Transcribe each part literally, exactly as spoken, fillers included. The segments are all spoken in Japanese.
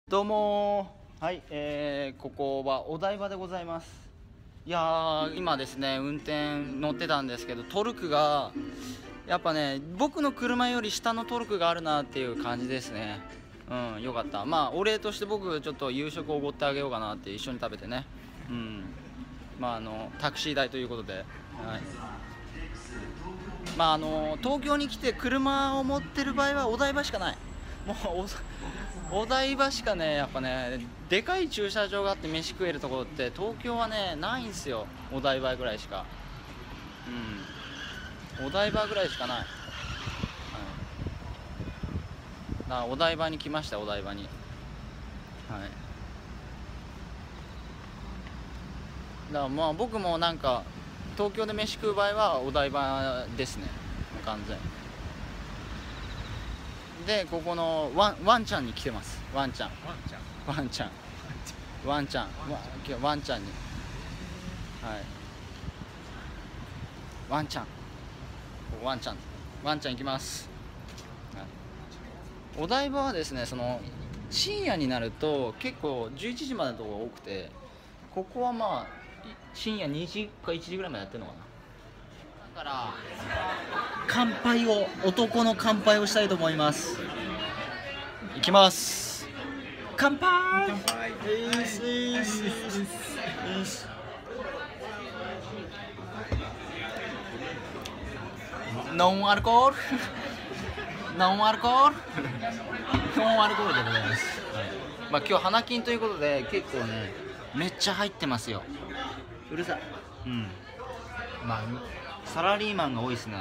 どうもー、はい、えー、ここはお台場でございます。いやー、今ですね、運転乗ってたんですけど、トルクがやっぱね、僕の車より下のトルクがあるなっていう感じですね。うん、よかった。まあお礼として僕ちょっと夕食をおごってあげようかなって、一緒に食べてね。うん、まああのタクシー代ということで、はい、まああの東京に来て車を持ってる場合はお台場しかない。もうおお台場しかね、やっぱね、でかい駐車場があって飯食えるところって東京はねないんすよ。お台場ぐらいしか。うん、お台場ぐらいしかない。はい、だからお台場に来ました。お台場に。はい。だからまあ僕もなんか東京で飯食う場合はお台場ですね、完全で。ここのワンワンちゃんに来てます。ワンちゃんワンちゃんワンちゃんワンワンちゃんに、はい、ワンちゃんワンちゃんワンちゃん行きます。はい、お台場はですね、その深夜になると結構じゅういちじまでのところが多くて、ここはまあ深夜にじかいちじぐらいまでやってるのかな。だから乾杯を、男の乾杯をしたいと思います。いきます。乾杯。乾杯。ノンアルコールノンアルコールノンアルコールでございます。はい、まあ今日花金ということで結構ねめっちゃ入ってますよ。うるさい。うん、まあサラリーマンが多いですね。はい、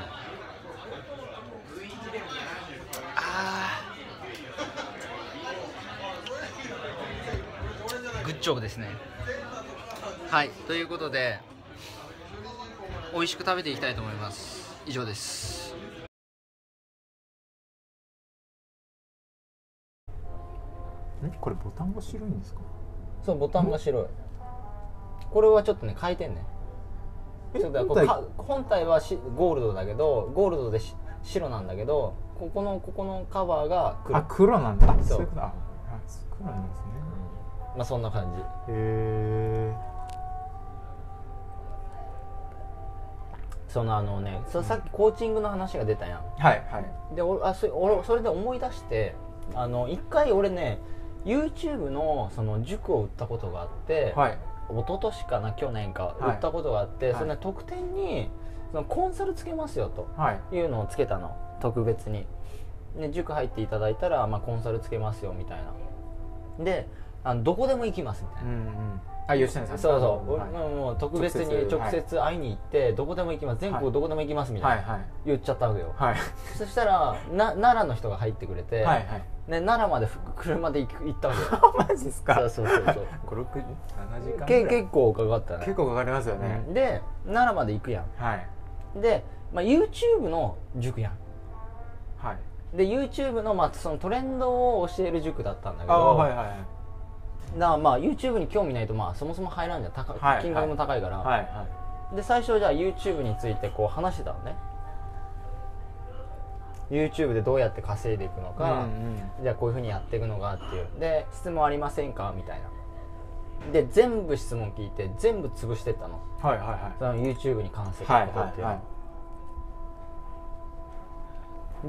あーグッジョブですね。はい、ということで美味しく食べていきたいと思います。以上です。 んこれボタンが白いんですか？ そう、ボタンが白い。これはちょっとね変えてんね。ちょっとこう本体はしゴールドだけど、ゴールドでし白なんだけど、ここのここのカバーが黒。 あ、黒なんだ。 そうそういうこと。あ、黒なんですね。 うん、まあそんな感じ。 へえ。 そのあのね、そさっきコーチングの話が出たやん。 はいはい。 で、俺あそ俺それで思い出して、あの一回俺ね YouTube のその塾を売ったことがあって、はい、一昨年かな去年か売ったことがあって、はい、それね特典にそのコンサルつけますよというのをつけたの、特別に。で塾入っていただいたら、まあ、コンサルつけますよみたいな。であのどこでも行きますみたいな。うんうん、 あ、吉谷さん。 そうそう、はい、もう特別に直接会いに行って、はい、どこでも行きます、全国どこでも行きますみたいな、はい、言っちゃったわけよ。はい、そしたらな奈良の人が入ってくれて、はいはい、ね、奈良まで車で行ったわけよ。 マジですか？ そうそうそうそう。 ご、ろく、ななじかんけ結構かかったね。 結構かかりますよね。 うん、で奈良まで行くやん。はい、で、まあ、YouTube の塾やん。はい、で YouTube の、まあ、そのトレンドを教える塾だったんだけど、あ、はいはいはい、だからまあ YouTube に興味ないと、まあそもそも入らんじゃん、高、はい、金額も高いから、はいはい、で最初じゃあ YouTube についてこう話してたのね。 YouTube でどうやって稼いでいくのか、うんうん、じゃあこういうふうにやっていくのかっていうで、質問ありませんかみたいな。で全部質問聞いて全部潰してったの、はいはいはい、その YouTube に関することっていう、はいはいはい、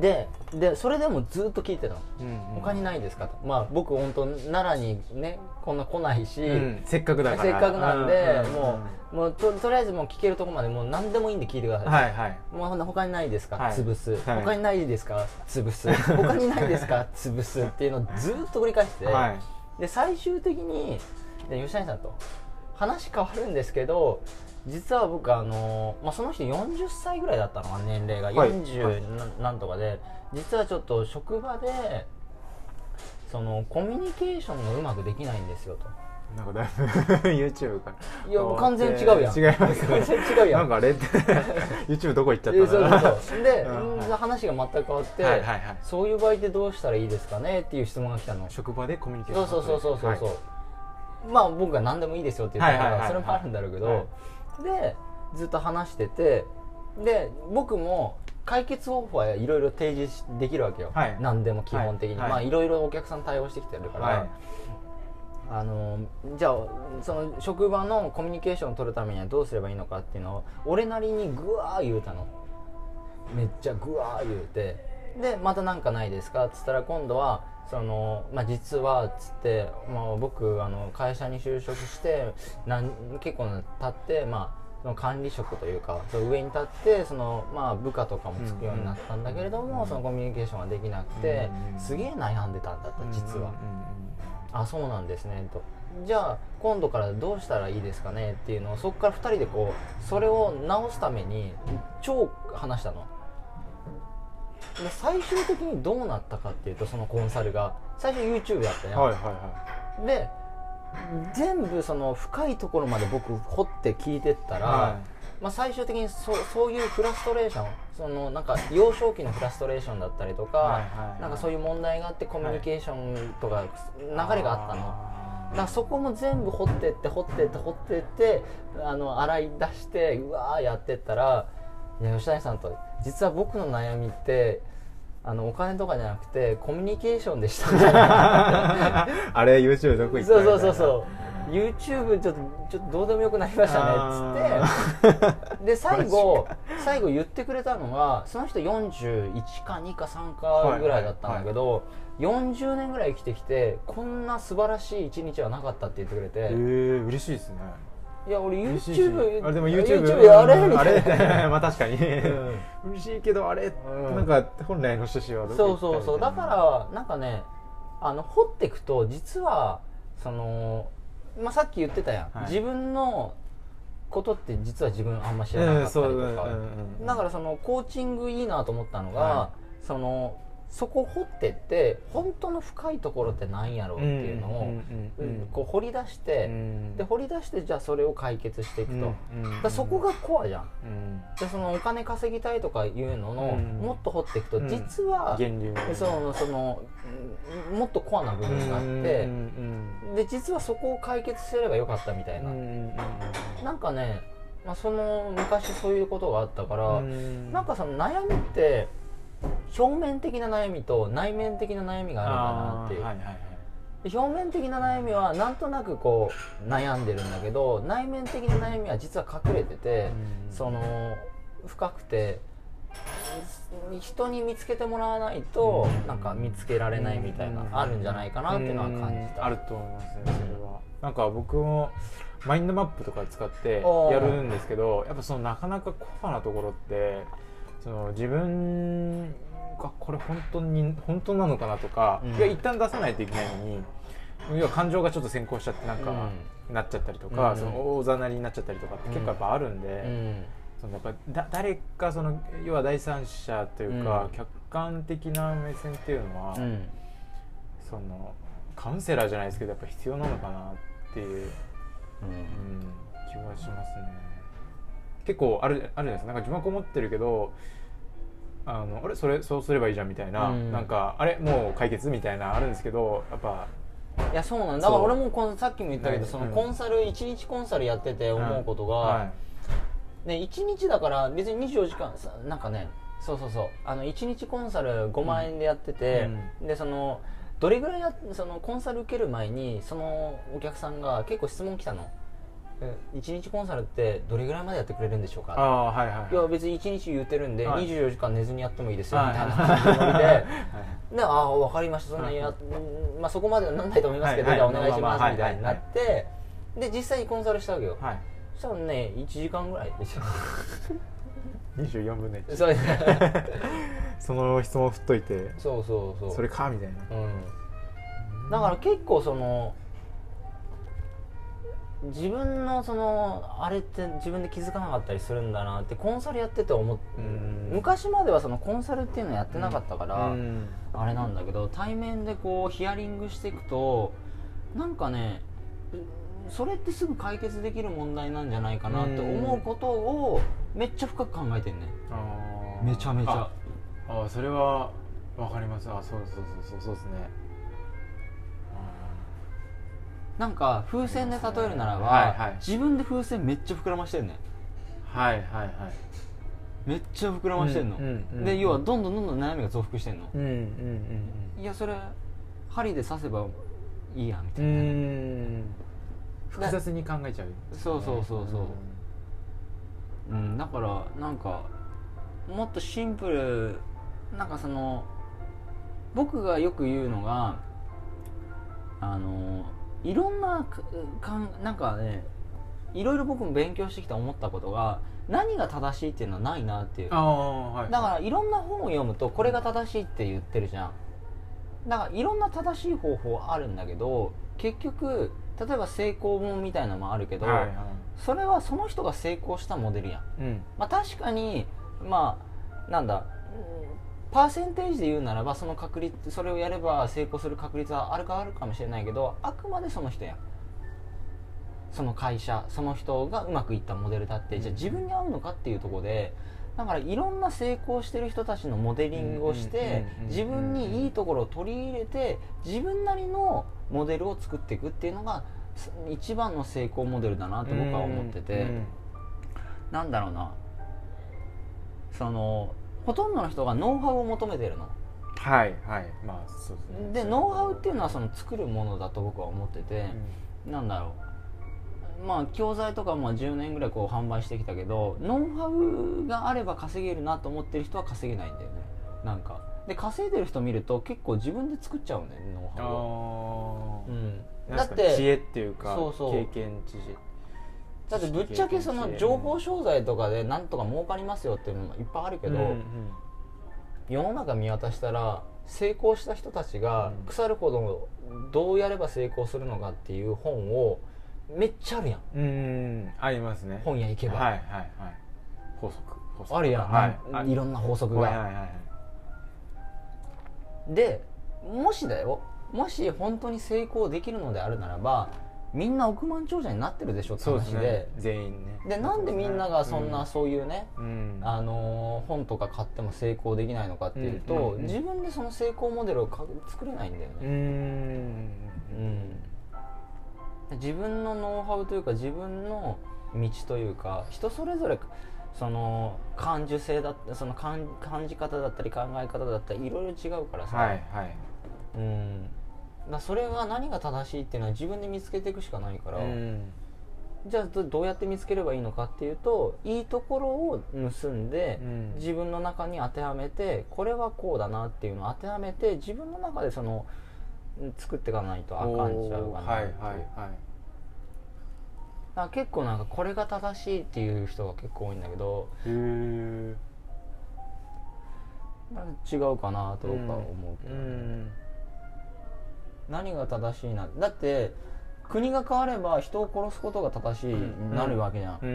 で, でそれでもずっと聞いてたの、うんうん、他にないですかと。まあ僕本当奈良にねこんな来ないし、うん、 せっかくだからせっかくなんで、うんうん、もう、もう と, とりあえずもう聞けるとこまでもう何でもいいんで聞いてください、はいはい、もう他にないですか、はい、潰す、はい、他にないですか潰す他にないですか潰すっていうのをずっと繰り返して、はい、で最終的に吉谷さんと話変わるんですけど、実は僕あの、まあ、その人よんじゅっさいぐらいだったのかな、年齢が、はい、よんじゅうなんとかで、実はちょっと職場でそのコミュニケーションがうまくできないんですよと。 なんかだいぶ YouTube からいやもう完全違うやん。 違います完全違うやん。 なんかあれってYouTube どこ行っちゃったの？ そうそうそうで、うんはい、話が全く変わって、はいはいはい、そういう場合ってどうしたらいいですかねっていう質問が来たの。 職場でコミュニケーション。 そうそうそうそうそう、はい、まあ僕が何でもいいですよって言ったから、はいはいはいはい、それもあるんだろうけど、はい、でずっと話してて、で僕も解決方法はいろいろ提示できるわけよ、はい、何でも基本的に、はい、まあいろいろお客さん対応してきてるから、はい、あのじゃあその職場のコミュニケーションを取るためにはどうすればいいのかっていうのを俺なりにグワー言うたの。めっちゃグワー言うて、でまた何かないですかっつったら今度はその、まあ、実はっつって、まあ、僕あの会社に就職してなん結構経って、まあその管理職というかその上に立ってその、まあ、部下とかもつくようになったんだけれども、うん、そのコミュニケーションができなくて、うん、すげえ悩んでたんだった実は、うん、あそうなんですねと、じゃあ今度からどうしたらいいですかねっていうのをそこからふたりでこうそれを直すために超話したので、最終的にどうなったかっていうと、そのコンサルが最初 YouTube だったよ、はいはいはい、で全部その深いところまで僕掘って聞いてったら、はい、まあ、最終的に そ, そういうフラストレーション、そのなんか幼少期のフラストレーションだったりとか、はいはいはい、なんかそういう問題があってコミュニケーションとか流れがあったの、はい、だからそこも全部掘ってって掘ってって掘ってってあの洗い出してうわーやってったら、いや吉谷さんと実は僕の悩みってあのお金とかじゃなくてコミュニケーションでしたあれ YouTube どこ行ったみたいな、 そうそうそうそう YouTube ちょっとちょっとどうでもよくなりましたねっつってで最後最後言ってくれたのが、その人よんじゅういちかにかさんかぐらいだったんだけど、はいはいはい、よんじゅうねんぐらい生きてきてこんな素晴らしい一日はなかったって言ってくれて、 えー、嬉しいですね。 いや俺 YouTube あれでも YouTube, YouTube やれみたいな、 あれまあ確かに、うん、嬉しいけどあれ、うん、なんか本来の趣旨はどこ行ったみたいな。 そうそうそう、だからなんかねあの掘っていくと実はその、まあ、さっき言ってたやん、はい、自分のことって実は自分あんま知らなかったりとか、うんうんうん、だからそのコーチングいいなと思ったのが、はい、そのそこを掘ってって本当の深いところって何やろうっていうのをこう掘り出して、うん、で掘り出してじゃあそれを解決していくと、うん、だそこがコアじゃん、うん、でそのお金稼ぎたいとかいうのの、うん、もっと掘っていくと実は、うん、そのそのもっとコアな部分があって、うん、で実はそこを解決すればよかったみたいな、うん、なんかね、まあ、その昔そういうことがあったから、うん、なんかその悩みって表面的な悩みと内面的な悩みがあるんだなっていう、はいはいはい、表面的な悩みはなんとなくこう悩んでるんだけど、内面的な悩みは実は隠れてて、うん、その深くて人に見つけてもらわないとなんか見つけられないみたいな、うん、あるんじゃないかなっていうのは感じた、 うん、あると思いますねそれは。なんか僕もマインドマップとか使ってやるんですけど、やっぱそのなかなかコアなところってその自分がこれ本当に本当なのかなとか、うん、いや一旦出さないといけないのに、要は感情がちょっと先行しちゃってなんか、うん、なっちゃったりとか、うん、その大ざなりになっちゃったりとかって結構やっぱあるんで、うん、そのやっぱだ誰かその要は第三者というか、うん、客観的な目線っていうのは、うん、そのカウンセラーじゃないですけどやっぱ必要なのかなっていう、うんうん、気はしますね。結構あるあるじゃないですか。なんか自分はこう思ってるけど、あのあれそれそうすればいいじゃんみたいな、うん、なんかあれもう解決みたいなあるんですけど、やっぱいやそうなんだ。だから俺もこのさっきも言ったけど、そのコンサルいちにちコンサルやってて思うことが、はい、ねいちにちだから別ににじゅうよじかんさなんかね、そうそうそうあのいちにちコンサルごまんえんでやってて、うん、でそのどれぐらいやそのコンサル受ける前にそのお客さんが結構質問来たの。いちにちコンサルってどれぐらいまでやってくれるんでしょうか。あ、はいはいはい、いや別にいちにち言ってるんで、はい、にじゅうよじかん寝ずにやってもいいですよみたいな感じのノリで、はい、でああ分かりました、そんなや、まあ、そこまではなんないと思いますけど、はいはい、じゃあお願いしますみたいになって、はいはいはい、で実際にコンサルしたわけよ、はい、そしたらねいちじかんぐらいでしたにじゅうよんぶんのいちそうその質問振っといてそうそうそうそれかみたいな、 うん、だから結構その自分のそのあれって自分で気づかなかったりするんだなってコンサルやってて思って、昔まではそのコンサルっていうのやってなかったからあれなんだけど、対面でこうヒアリングしていくとなんかねそれってすぐ解決できる問題なんじゃないかなって思うことをめっちゃ深く考えてんね。あめちゃめちゃああそれはわかります。あそうそうそうそうそうですね。 なんか風船で例えるならば、はいはい、自分で風船めっちゃ膨らましてるね。 はいはいはい。 めっちゃ膨らましてんの、うんうんうん、で要はどんどんどんどん悩みが増幅してんの、うんうんうんうん、いやそれ針で刺せばいいやみたいな、うん、 複雑に考えちゃう、ね、 そうそうそうそう、うん、だからなんかもっとシンプルなんかその僕がよく言うのがあのいろんなかんなんかねいろいろ僕も勉強してきて思ったことが何が正しいっていうのはないなっていう、あ、はい、だからいろんな本を読むとこれが正しいって言ってるじゃん。だからいろんな正しい方法あるんだけど結局例えば成功本みたいなのもあるけど、はいはい、それはその人が成功したモデルやん、うん、まあ確かにまあなんだパーセンテージで言うならばその確率それをやれば成功する確率はあるかあるかもしれないけどあくまでその人やんその会社その人がうまくいったモデルだって、うん、じゃあ自分に合うのかっていうところでだからいろんな成功してる人たちのモデリングをして自分にいいところを取り入れて自分なりのモデルを作っていくっていうのが一番の成功モデルだなと僕は思ってて、うんうん、なんだろうなそのほとんどの人がノウハウを求めてるの。 はいはいまあそうですね。 でノウハウっていうのはその作るものだと僕は思ってて、うん、なんだろうまあ教材とかもじゅうねんぐらいこう販売してきたけどノウハウがあれば稼げるなと思ってる人は稼げないんだよね。なんかで稼いでる人見ると結構自分で作っちゃうんだよねノウハウを。あ、 うん、だって知恵っていうかそうそう経験知識だってぶっちゃけその情報商材とかでなんとか儲かりますよっていうのもいっぱいあるけど、うんうん、世の中見渡したら成功した人たちが腐るほどどうやれば成功するのかっていう本をめっちゃあるやん。 うん、ありますね。 本屋行けば、 はいはいはい、法則法則あるやん、はい、いろんな法則が、はいはいはい、でもしだよもし本当に成功できるのであるならばみんな億万長者になってるでしょって話 で, で、ね、 全員ね。 でなんでみんながそんな、うん、そういうね、うん、あのー、本とか買っても成功できないのかっていうと、うんうんうん、自分でその成功モデルを作れないんだよね。うん、うん、自分のノウハウというか自分の道というか人それぞれその感受性だったその 感, 感じ方だったり考え方だったりいろいろ違うからさ、はいはい、うんだそれが何が正しいっていうのは自分で見つけていくしかないから、うん、じゃあどうやって見つければいいのかっていうといいところを盗んで、うん、自分の中に当てはめてこれはこうだなっていうのを当てはめて自分の中でその作っていかないとあかんちゃうかなって、はいはいはい、だから結構なんかこれが正しいっていう人が結構多いんだけどへー違うかなとか思うけど、ね、うんうん何が正しいなだって国が変われば人を殺すことが正しいになるわけじゃん、うんうんうん、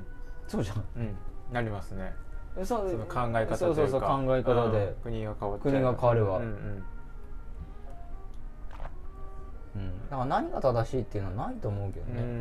そうじゃん、うん、 なりますね。 そその考え方というかそうそうそう考え方で、うん、 国が変わっちゃう国が変われば、うんうんうん、だから何が正しいっていうのはないと思うけどね、うんうん、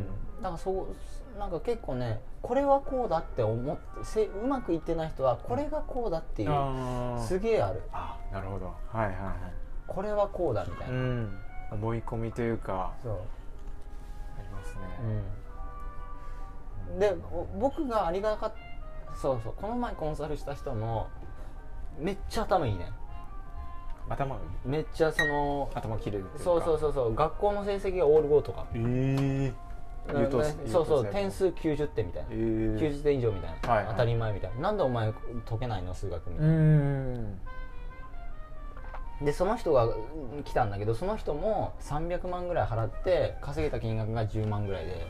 だからそうなんか結構ねこれはこうだって思ってせうまくいってない人はこれがこうだっていう、うん、すげえある。 あなるほどはいはいはいこれはこうだみたいな、うん、 思い込みというかそうありますね、 うん、で僕がありがたかったそうそうこの前コンサルした人もめっちゃ頭いいね。 頭いいめっちゃその頭切れるそうそうそうそう学校の成績がオールゴーとかええー、そうそう点数きゅうじゅってんみたいな、えー、きゅうじゅってん以上みたいな、はいはい、当たり前みたいななんでお前解けないの数学みたいなうんでその人が来たんだけどその人もさんびゃくまんぐらい払って稼げた金額がじゅうまんぐらいで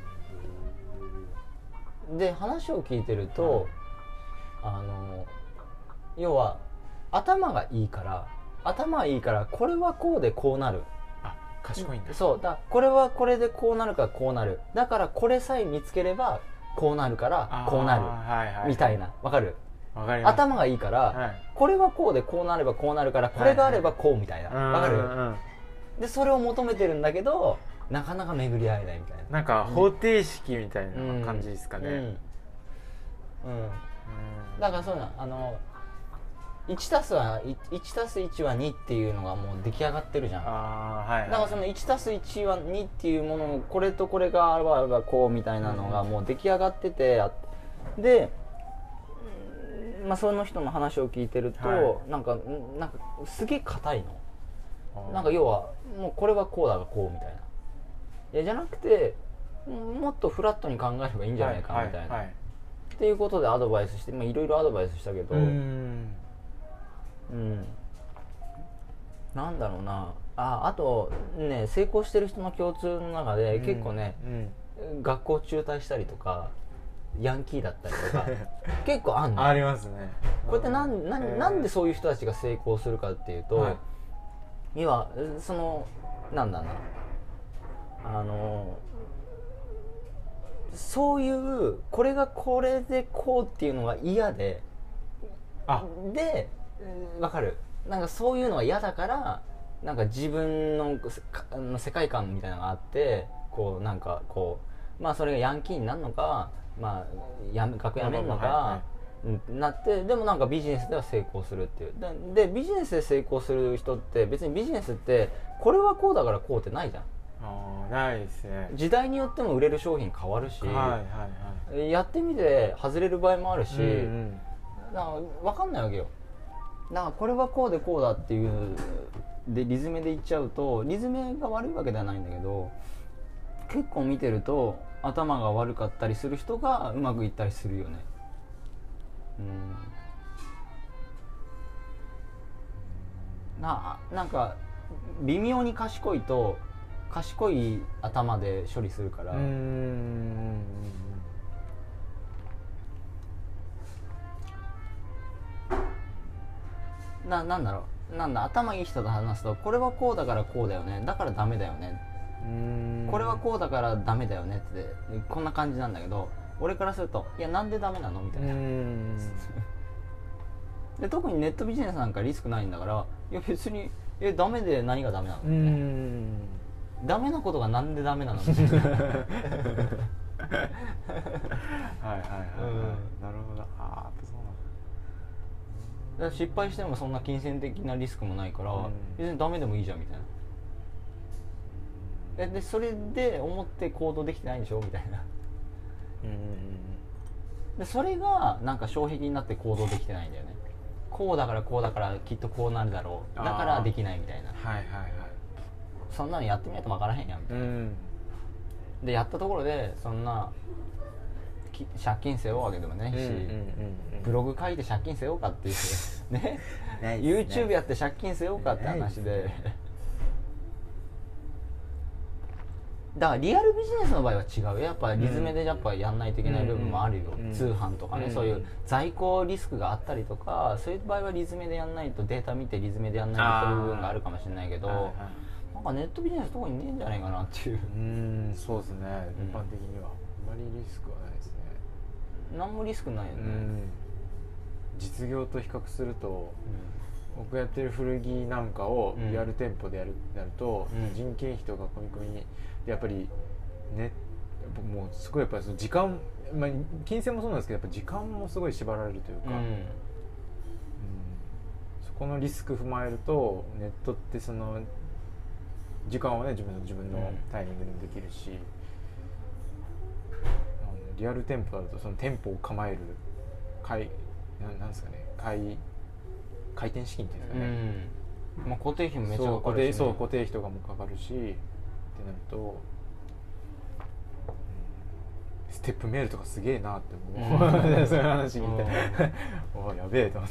で話を聞いてると、あの要は頭がいいから頭がいいからこれはこうでこうなるあ賢いんだそうだこれはこれでこうなるからこうなるだからこれさえ見つければこうなるからこうなる、はいはい、みたいなわかる頭がいいから、はい、これはこうでこうなればこうなるからこれがあればこうみたいなわ、はいはい、かる、うんうん、でそれを求めてるんだけどなかなか巡り合えないみたいななんか方程式みたいな感じですかね、うんうんうん、 だからそうなあのいちたすいちたすいちはにっていうのがもう出来上がってるじゃんあ、はいはい、だからそのいちたすいちはにっていうものをこれとこれがあればこうみたいなのがもう出来上がっててでまあ、その人の話を聞いてると、はい、なんかなんかすげえ硬いの。なんか要はもうこれはこうだがこうみたいな。いやじゃなくてもっとフラットに考えればいいんじゃないかみたいな、はいはいはい、っていうことでアドバイスして、まあ、いろいろアドバイスしたけど、うん、うん、なんだろうなあ。あとね、成功してる人の共通の中で、うん、結構ね、うん、学校中退したりとかヤンキーだったりとか結構あんの。 ありますね。 これってなん、なん、なんでそういう人たちが成功するかっていうと、はい、要はそのなんだなあのそういうこれがこれでこうっていうのが嫌で、あで分かる。なんかそういうのが嫌だからなんか自分の世界観みたいなのがあって、こうなんかこうまあそれがヤンキーになるのか、まあやめ学やめるのか、はいはい、なってでもなんかビジネスでは成功するっていう。で、でビジネスで成功する人って別にビジネスってこれはこうだからこうってないじゃん。 あないですね。 時代によっても売れる商品変わるし、はいはいはい、やってみて外れる場合もあるし、うんうん、だから分かんないわけよ。だからこれはこうでこうだっていうでリズムで言っちゃうと、リズムが悪いわけではないんだけど、結構見てると頭が悪かったりする人がうまくいったりするよね。うん、な, なんか微妙に賢いと賢い頭で処理するから、うーんな, なんだろうなんだ頭いい人と話すと、これはこうだからこうだよね、だからダメだよね、うーんこれはこうだからダメだよねってこんな感じなんだけど、俺からするといやなんでダメなのみたいな。うーんで特にネットビジネスなんかリスクないんだから、いや別にえダメで何がダメなの、うーんダメなことがなんでダメなのはいはいはい、はい、なるほど。ああそうなんだ。だから失敗してもそんな金銭的なリスクもないから、うん、別にダメでもいいじゃんみたいな。でそれで思って行動できてないんでしょみたいな。うんでそれがなんか障壁になって行動できてないんだよね。こうだからこうだからきっとこうなるだろう、だからできないみたいな。はいはいはい。そんなのやってみないと分からへんやんみたいな、うん、でやったところでそんな借金背負うわけでもないし、うんうんうんうん、ブログ書いて借金背負うかっていうねYouTube やって借金背負うかって話でだからリアルビジネスの場合は違う。やっぱリズムでやっぱやんないといけない部分もあるよ、うんうん、通販とかね、うん、そういう在庫リスクがあったりとか、そういう場合はリズムでやんないと、データ見てリズムでやんないという部分があるかもしれないけど、はいはい、なんかネットビジネスとこにねえんじゃないかなっていう。 うーんそうですね、一般的にはあまりリスクはないですね。 何もリスクないよね。 実業と比較すると、うん、僕やってる古着なんかをリアル店舗でやる、やると、うん、人件費とか込み込みにやっぱりね、もうすごいやっぱりその時間、まあ、金銭もそうなんですけど、やっぱ時間もすごい縛られるというか、うんうん、そこのリスク踏まえるとネットってその時間はね自分の自分のタイミングでもできるし、うん、リアル店舗だとその店舗を構える開ななんですかね開開店資金っていうんですかね、 うんまあ、固定費もめっちゃかかるし、ね、 そう固定費とかもかかるしってなると、うん、ステップメールとかすげえなって思う、うん、そういう話聞いておやべえと思って、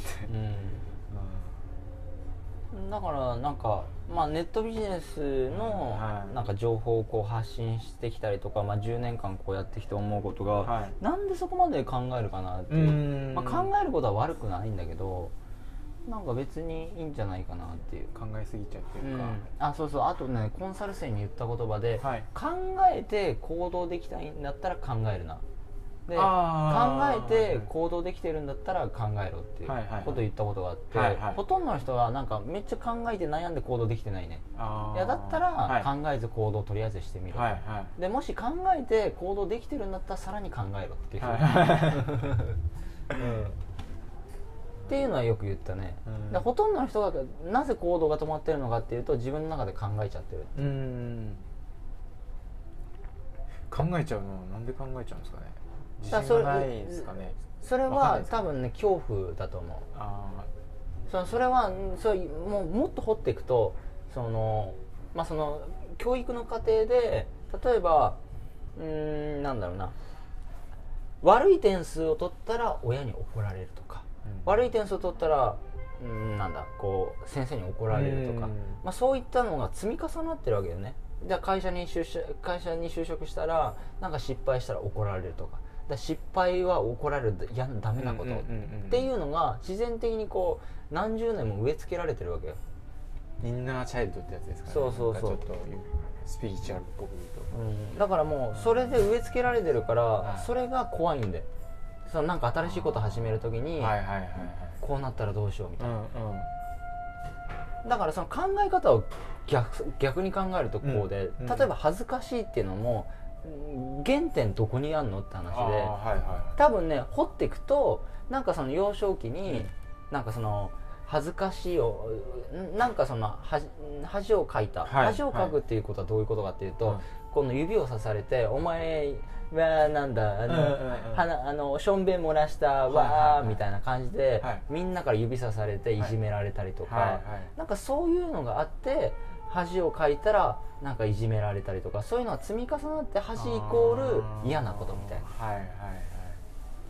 うん、だからなんか、まあ、ネットビジネスのなんか情報をこう発信してきたりとか、まあ、じゅうねんかんこうやってきて思うことが、はい、なんでそこまで考えるかなっていう、まあ、考えることは悪くないんだけど、なんか別にいいんじゃないかなっていう、 考えすぎちゃうっていうか、うん、 あそうそう、あとねコンサル生に言った言葉で、はい、考えて行動できたいんだったら考えるな、で考えて行動できてるんだったら考えろっていうことを言ったことがあって、はいはい、ほとんどの人はなんかめっちゃ考えて悩んで行動できてないね。いやだったら考えず行動をとりあえずしてみろ、はいはい、でもし考えて行動できてるんだったらさらに考えろっていう、はいうんっていうのはよく言ったね、うん、でほとんどの人がなぜ行動が止まってるのかっていうと、自分の中で考えちゃってるって、うん、 考えちゃうのはなんで考えちゃうんですかね。 自信がないですかね。 それは多分ね恐怖だと思う。あそそれはそもうもっと掘っていくとその、まあ、その教育の過程で例えばうーんなんだろうな悪い点数を取ったら親に怒られるとか、うん、悪い点数を取ったらうんなんだこう先生に怒られるとか、まあ、そういったのが積み重なってるわけよね。じゃあ会社に就職、会社に就職したらなんか失敗したら怒られるとか、だ失敗は怒られるやダメなことっていうのが自然的にこう何十年も植え付けられてるわけよ。 インナーチャイルドってやつですかね。 そうそうそう。 ちょっとスピリチュアルっぽく言うと、 うん、だからもうそれで植え付けられてるから、はい、それが怖いんで、そのなんか新しいこと始めるときにこうなったらどうしようみたいな、うんうん、だからその考え方を 逆, 逆に考えるとこうで、うんうん、例えば恥ずかしいっていうのも原点どこにあんのって話で、はいはい、多分ね掘っていくとなんかその幼少期に、うん、なんかその恥ずかしいをなんかその恥をかいた、はい、恥をかくっていうことはどういうことかっていうと、はい、この指を刺されてお前はなんだあの、うんうんうん、あのしょんべん漏らしたわー、はいはいはい、みたいな感じで、はい、みんなから指さされていじめられたりとか、はいはいはい、なんかそういうのがあって恥をかいたらなんかいじめられたりとか、そういうのが積み重なって恥イコール嫌なことみたいな、はいはいはい、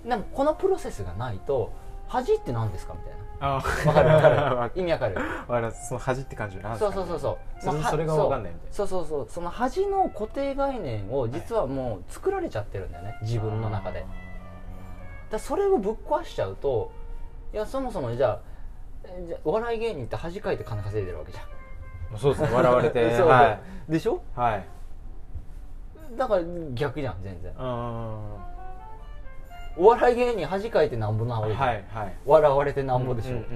でもこのプロセスがないと恥って何ですかみたいな、あ分かる分かる意味わかるその恥って感じなんですか、ね、そうそうそうそう そ, それが分かんないみたいな、 そうそうそうその恥の固定概念を実はもう作られちゃってるんだよね、自分の中で。だそれをぶっ壊しちゃうと、いやそもそもじゃあじゃお笑い芸人って恥かいて金稼いでるわけじゃん。 そうですね、笑われてそう、はい、でしょ、 はい、 だから逆じゃん全然。お笑い芸人恥かいてなんぼなわけじゃん、はいはい、笑われてなんぼでしょ。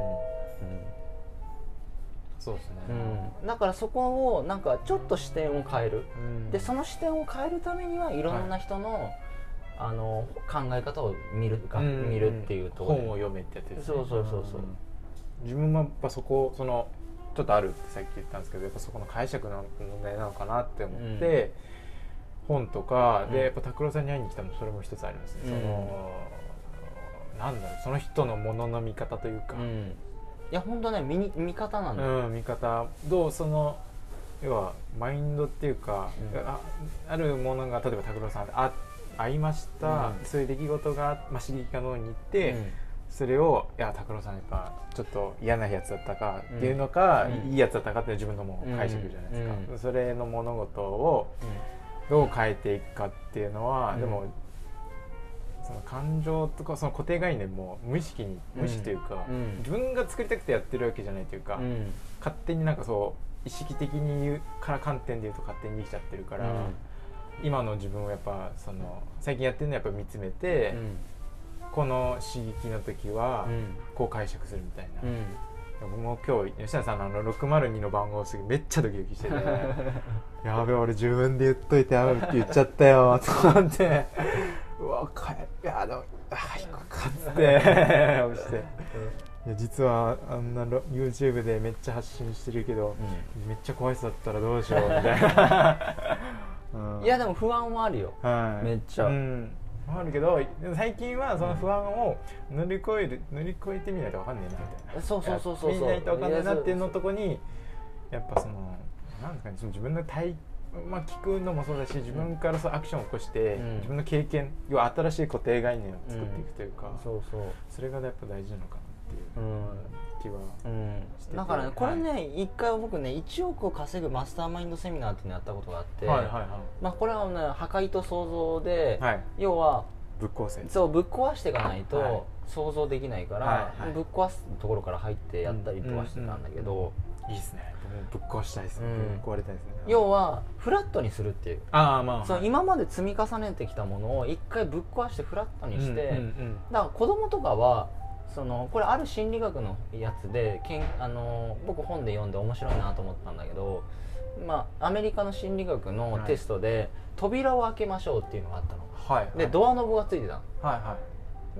そうですね、 うん、だからそこをなんかちょっと視点を変える、うん、でその視点を変えるためにはいろんな人の、はい、あの考え方を見るか、うん、見るっていうと本を読めってやつですね。 そうそうそうそう、うん、 自分もやっぱそこそのちょっとあるってさっき言ったんですけど、やっぱそこの解釈の問題なのかなって思って、うん、本とかでやっぱ拓郎さんに会いに来たのそれも一つありますね、うん、そのなんだろうその人のものの見方というか、うん、 いや本当ね 見, 見方なんだよ、 うん、見方どうその要はマインドっていうか、うん、あ, あるものが例えば拓郎さんあ会いました、うん、そういう出来事が、まあ、刺激が脳に行って、うん、それをいや拓郎さんやっぱちょっと嫌なやつだったかっていうのか、うん、いいやつだったかっていう自分のも解釈じゃないですか、うん、それの物事をどう変えていくかっていうのは、うん、でもその感情とかその固定概念も無意識に無意識というか、うん、自分が作りたくてやってるわけじゃないというか、うん、勝手になんかそう意識的に言うから観点で言うと勝手にできちゃってるから、うん、今の自分をやっぱその最近やってるのはやっぱ見つめて、うん、この刺激の時はこう解釈するみたいな、うん僕も今日吉田さんのあのろくまるにの番号すぎめっちゃドキドキしててやべ俺自分で言っといてやめるって言っちゃったよと思ってうわかいやでもあ行こうかっつって押していや実はあんな YouTube でめっちゃ発信してるけど、うん、めっちゃ怖い人だったらどうしようみたいな、 うん、いやでも不安はあるよ、はい、めっちゃ、うんあるけど最近はその不安を乗り越える乗り越えてみないと分かんないなみたいなそうそうそうそう見ないと分かんないなっていうのとこにやっぱそのなんですかねその自分の体まあ聞くのもそうだし自分からそうアクションを起こして、うん、自分の経験要は新しい固定概念を作っていくというか、うん、そうそうそれがやっぱ大事なのかなっていう、うん気はしてて、うん、だからねこれね、はい、一回僕ねいちおくを稼ぐマスターマインドセミナーっていうのやったことがあって、はいはいはいまあ、これはね破壊と創造で、はい、要はぶっ壊せそうぶっ壊していかないと想像できないから、はいはい、ぶっ壊すところから入ってやったりとかしてたんだけど、うんうんうん、いいですねぶっ壊したいですね、うん、ぶっ壊れたいですね要はフラットにするっていうあ、まあその今まで積み重ねてきたものを一回ぶっ壊してフラットにして、うんうんうん、だから子供とかはそのこれある心理学のやつでけんあの僕本で読んで面白いなと思ったんだけど、まあ、アメリカの心理学のテストで、はい、扉を開けましょうっていうのがあったの、はいはい、でドアノブがついてたの、はいはい、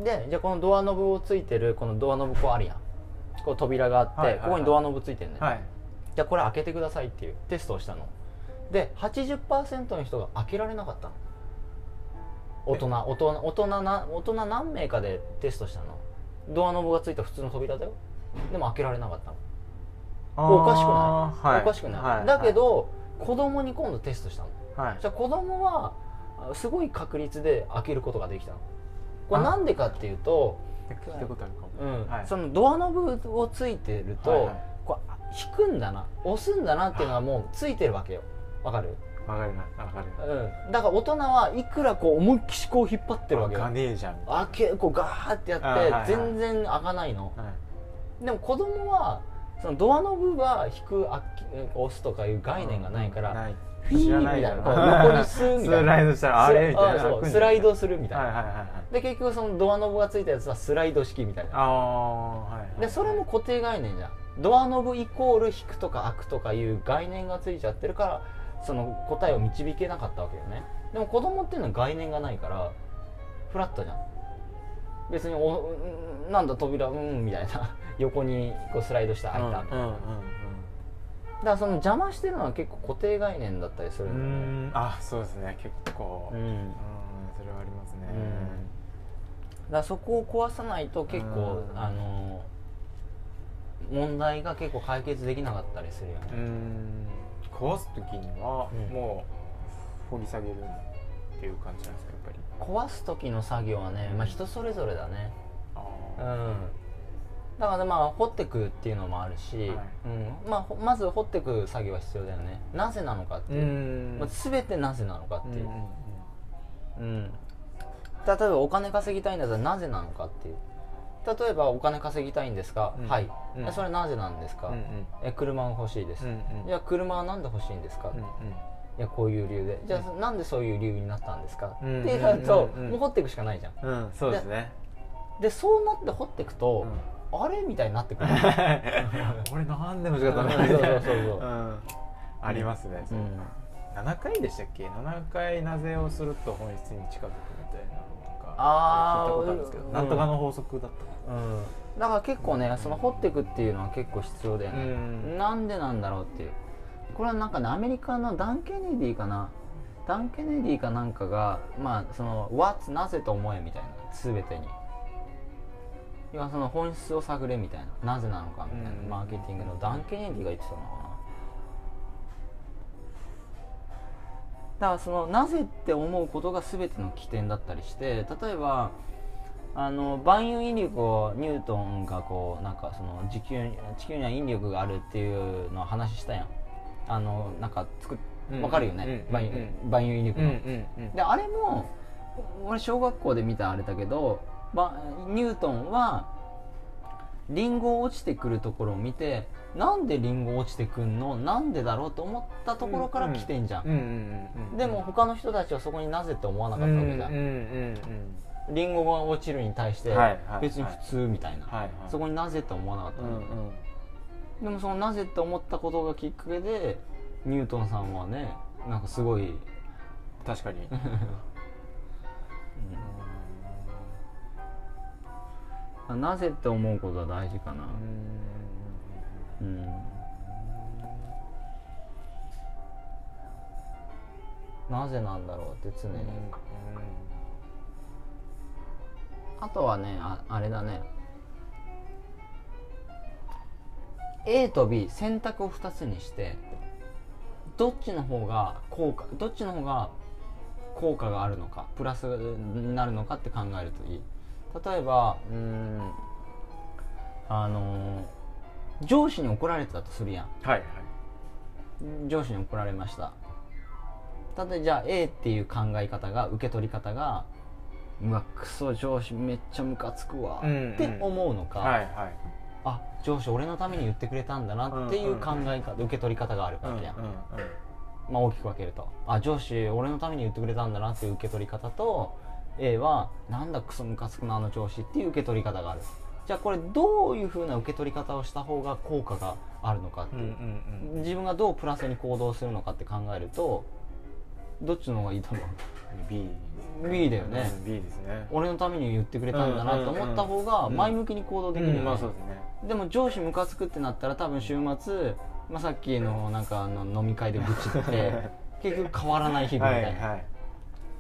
でじゃあこのドアノブをついてるこのドアノブこうあるやんこう扉があって、はいはいはい、ここにドアノブついてるね、はい、じゃあこれ開けてくださいっていうテストをしたので はちじゅっパーセント の人が開けられなかったの大人大人大人な大人何名かでテストしたの。ドアノブがついた普通の扉だよ。でも開けられなかったの。おかしくない、はい、おかしくない、はい、だけど、はい、子供に今度テストしたの、はい、じゃあ子供はすごい確率で開けることができたの。これなんでかっていうと、 聞いたことあるかも、 うんはい、そのドアノブをついてると、はいはい、こう引くんだな、押すんだなっていうのがもうついてるわけよ。わかる？ わかるな、わかる、 うん、だから大人はいくらこう思いっきしこう引っ張ってるわけよ。 開かねえじゃん。 開けこうガーってやって、はいはい、全然開かないの、はい、でも子供はそのドアノブは引く押すとかいう概念がないから、うん、ないフィーみたいな、こう横にスーみたいなスライドしたらあれみたいな、 そうスライドするみたいな、はいはいはいはい、で結局そのドアノブがついたやつはスライド式みたいな、あ、はいはい、でそれも固定概念じゃん。ドアノブイコール引くとか開くとかいう概念がついちゃってるから、その答えを導けなかったわけよね。でも子供っていうのは概念がないからフラットじゃん。別におなんだ扉うんみたいな横にこうスライドして開いたみたいな、うんうんうんうん、だからその邪魔してるのは結構固定概念だったりするんだよね。 うん、あ、そうですね、結構、うん、うん、それはありますね、うん、 だからそこを壊さないと結構、うん、あの問題が結構解決できなかったりするよね。うん、 壊す時にはもう掘り下げるっていう感じなんですか、やっぱり。 壊す時の作業はね、まあ、人それぞれだね。あ、うん、だからまあ掘ってくっていうのもあるし、はい、うん、まあ、まず掘ってく作業は必要だよね。なぜなのかっていう、うん、まあ、全てなぜなのかっていう、うん、うん、例えばお金稼ぎたいんだったらなぜなのかっていう。例えばお金稼ぎたいんですか、うん、はい、うん、それなぜなんですか、うんうん、え車が欲しいです、うんうん、じゃあ車はなんで欲しいんですか、うんうん、いやこういう理由で、じゃあなんでそういう理由になったんですか、うん、ってなると、うんうん、もう掘っていくしかないじゃん、 うん、そうですね。 で、でそうなって掘っていくと、うん、あれみたいになってくる俺なんでもしかったのみたいな、そうそうそうそう、うん、ありますね、うん、ななかいでしたっけ、ななかいなぜをすると本質に近づくみたいな、あ聞いたことあるんですけど、うん、なんとかの法則だった、うん、 だから結構ね、その掘っていくっていうのは結構必要だよね、うん、なんでなんだろうっていう。これはなんかね、アメリカのダン・ケネディかな、ダン・ケネディかなんかが、まあその What なぜと思えみたいな、全てに要はその本質を探れみたいな、なぜなのかみたいな、うん、マーケティングのダン・ケネディが言ってたのかな。だからそのなぜって思うことが全ての起点だったりして、例えばあの万有引力をニュートンがこうなんかその地球地球には引力があるっていうのを話したやん。あのなんか作っわかるよね、万有万有引力の、うんうんうん、であれも俺小学校で見たあれだけど、ニュートンはリンゴ落ちてくるところを見て、なんでリンゴ落ちてくんの、なんでだろうと思ったところから来てんじゃん。でも他の人たちはそこになぜって思わなかったわけじゃん、うんうんうん、リンゴが落ちるに対して別に普通みたいな、はいはいはい、そこになぜって思わなかったんだ、うんうん、でもそのなぜって思ったことがきっかけでニュートンさんはね、なんかすごい確かに、 うん、なぜって思うことは大事かな。うん、なぜなんだろうって常に、うん、あとはね あ, あれだね A と B 選択をふたつにしてどっちの方が効果どっちの方が効果があるのかプラスになるのかって考えるといい。例えばうーんあのー上司に怒られてたとするやん、はいはい、上司に怒られました。例えばじゃあ A っていう考え方が受け取り方がうわクソ上司めっちゃムカつくわ、うんうん、って思うのか、はいはい、あ上司俺のために言ってくれたんだなっていう考え方、うんうん、受け取り方があるわけやん、うんうんうん、まあ大きく分けるとあ上司俺のために言ってくれたんだなっていう受け取り方と A はなんだクソムカつくなあの上司っていう受け取り方がある。じゃあこれどういう風な受け取り方をした方が効果があるのかっていう、うんうんうん、自分がどうプラスに行動するのかって考えるとどっちの方がいいと思う？ B, B だよね、 うん、B ですね。 俺のために言ってくれたんだなと思った方が前向きに行動できるよね、うんうんまあそうですね。でも上司ムカつくってなったら多分週末、まあ、さっきのなんかあの飲み会で愚痴って結局変わらない日々みたいな、はいはい、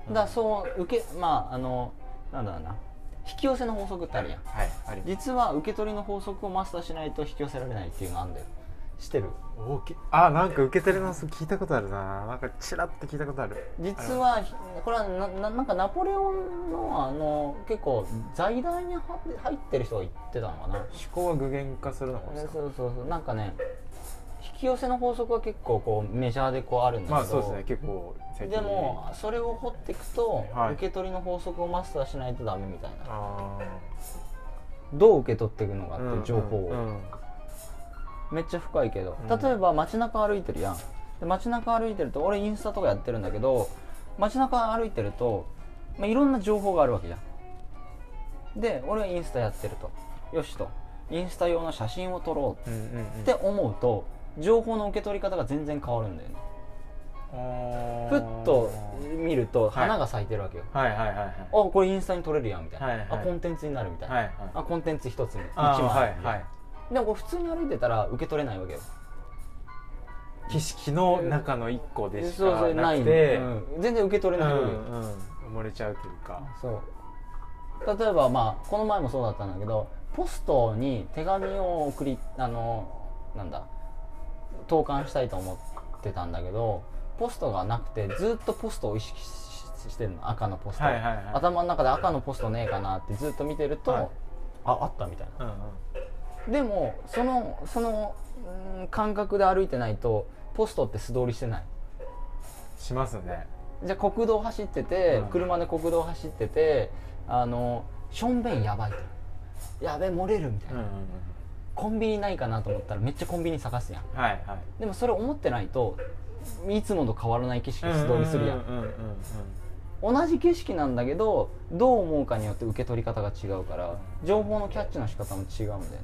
だからそう受けまああのなんだろうな引き寄せの法則ってあるやん、 はい、あり実は受け取りの法則をマスターしないと引き寄せられないっていうのがあるんだよ。知ってる？ おきあなんか受け取りの法則聞いたことあるな。なんかチラッと聞いたことある。 実はこれはなななんかナポレオンのあの結構財団に入ってる人が言ってたのかな。思考は具現化するのかな。 そうそうそうなんかね引き寄せの法則は結構こうメジャーでこうあるんだけど、 まあそうですね結構でもそれを掘っていくと、はい、受け取りの法則をマスターしないとダメみたいな。あどう受け取っていくのかって情報を、うんうんうんめっちゃ深いけど、例えば街中歩いてるやん。で街中歩いてると俺インスタとかやってるんだけど街中歩いてると、まあ、いろんな情報があるわけじゃん。で俺はインスタやってるとよしとインスタ用の写真を撮ろうって思うと情報の受け取り方が全然変わるんだよね。ふっと見ると花が咲いてるわけよ。はいはいはいはい、あこれインスタに撮れるやんみたいな、はいはい、あコンテンツになるみたいな、はいはい、あコンテンツ一つにいちまい、はいはい、でもこれ普通に歩いてたら受け取れないわけよ。 景色の中の一個でしかなくて、そうそう、 うん、全然受け取れないわけよ、 うんうん、埋もれちゃうというか。 そう例えばまあこの前もそうだったんだけどポストに手紙を送りあのなんだ投函したいと思ってたんだけどポストがなくてずっとポストを意識してるの。赤のポスト、はいはいはい、頭の中で赤のポストねえかなってずっと見てると、はい、ああったみたいな、うんうん、でもそのその感覚で歩いてないとポストって素通りしてないしますね。 じゃあ国道走ってて、うん、車で国道走っててあのしょんべんやばいとやべえ漏れるみたいな、うんうんうん、コンビニないかなと思ったらめっちゃコンビニ探すやん、はいはい、でもそれ思ってないといつもと変わらない景色を素通りするやん。同じ景色なんだけどどう思うかによって受け取り方が違うから情報のキャッチの仕方も違うんだよね。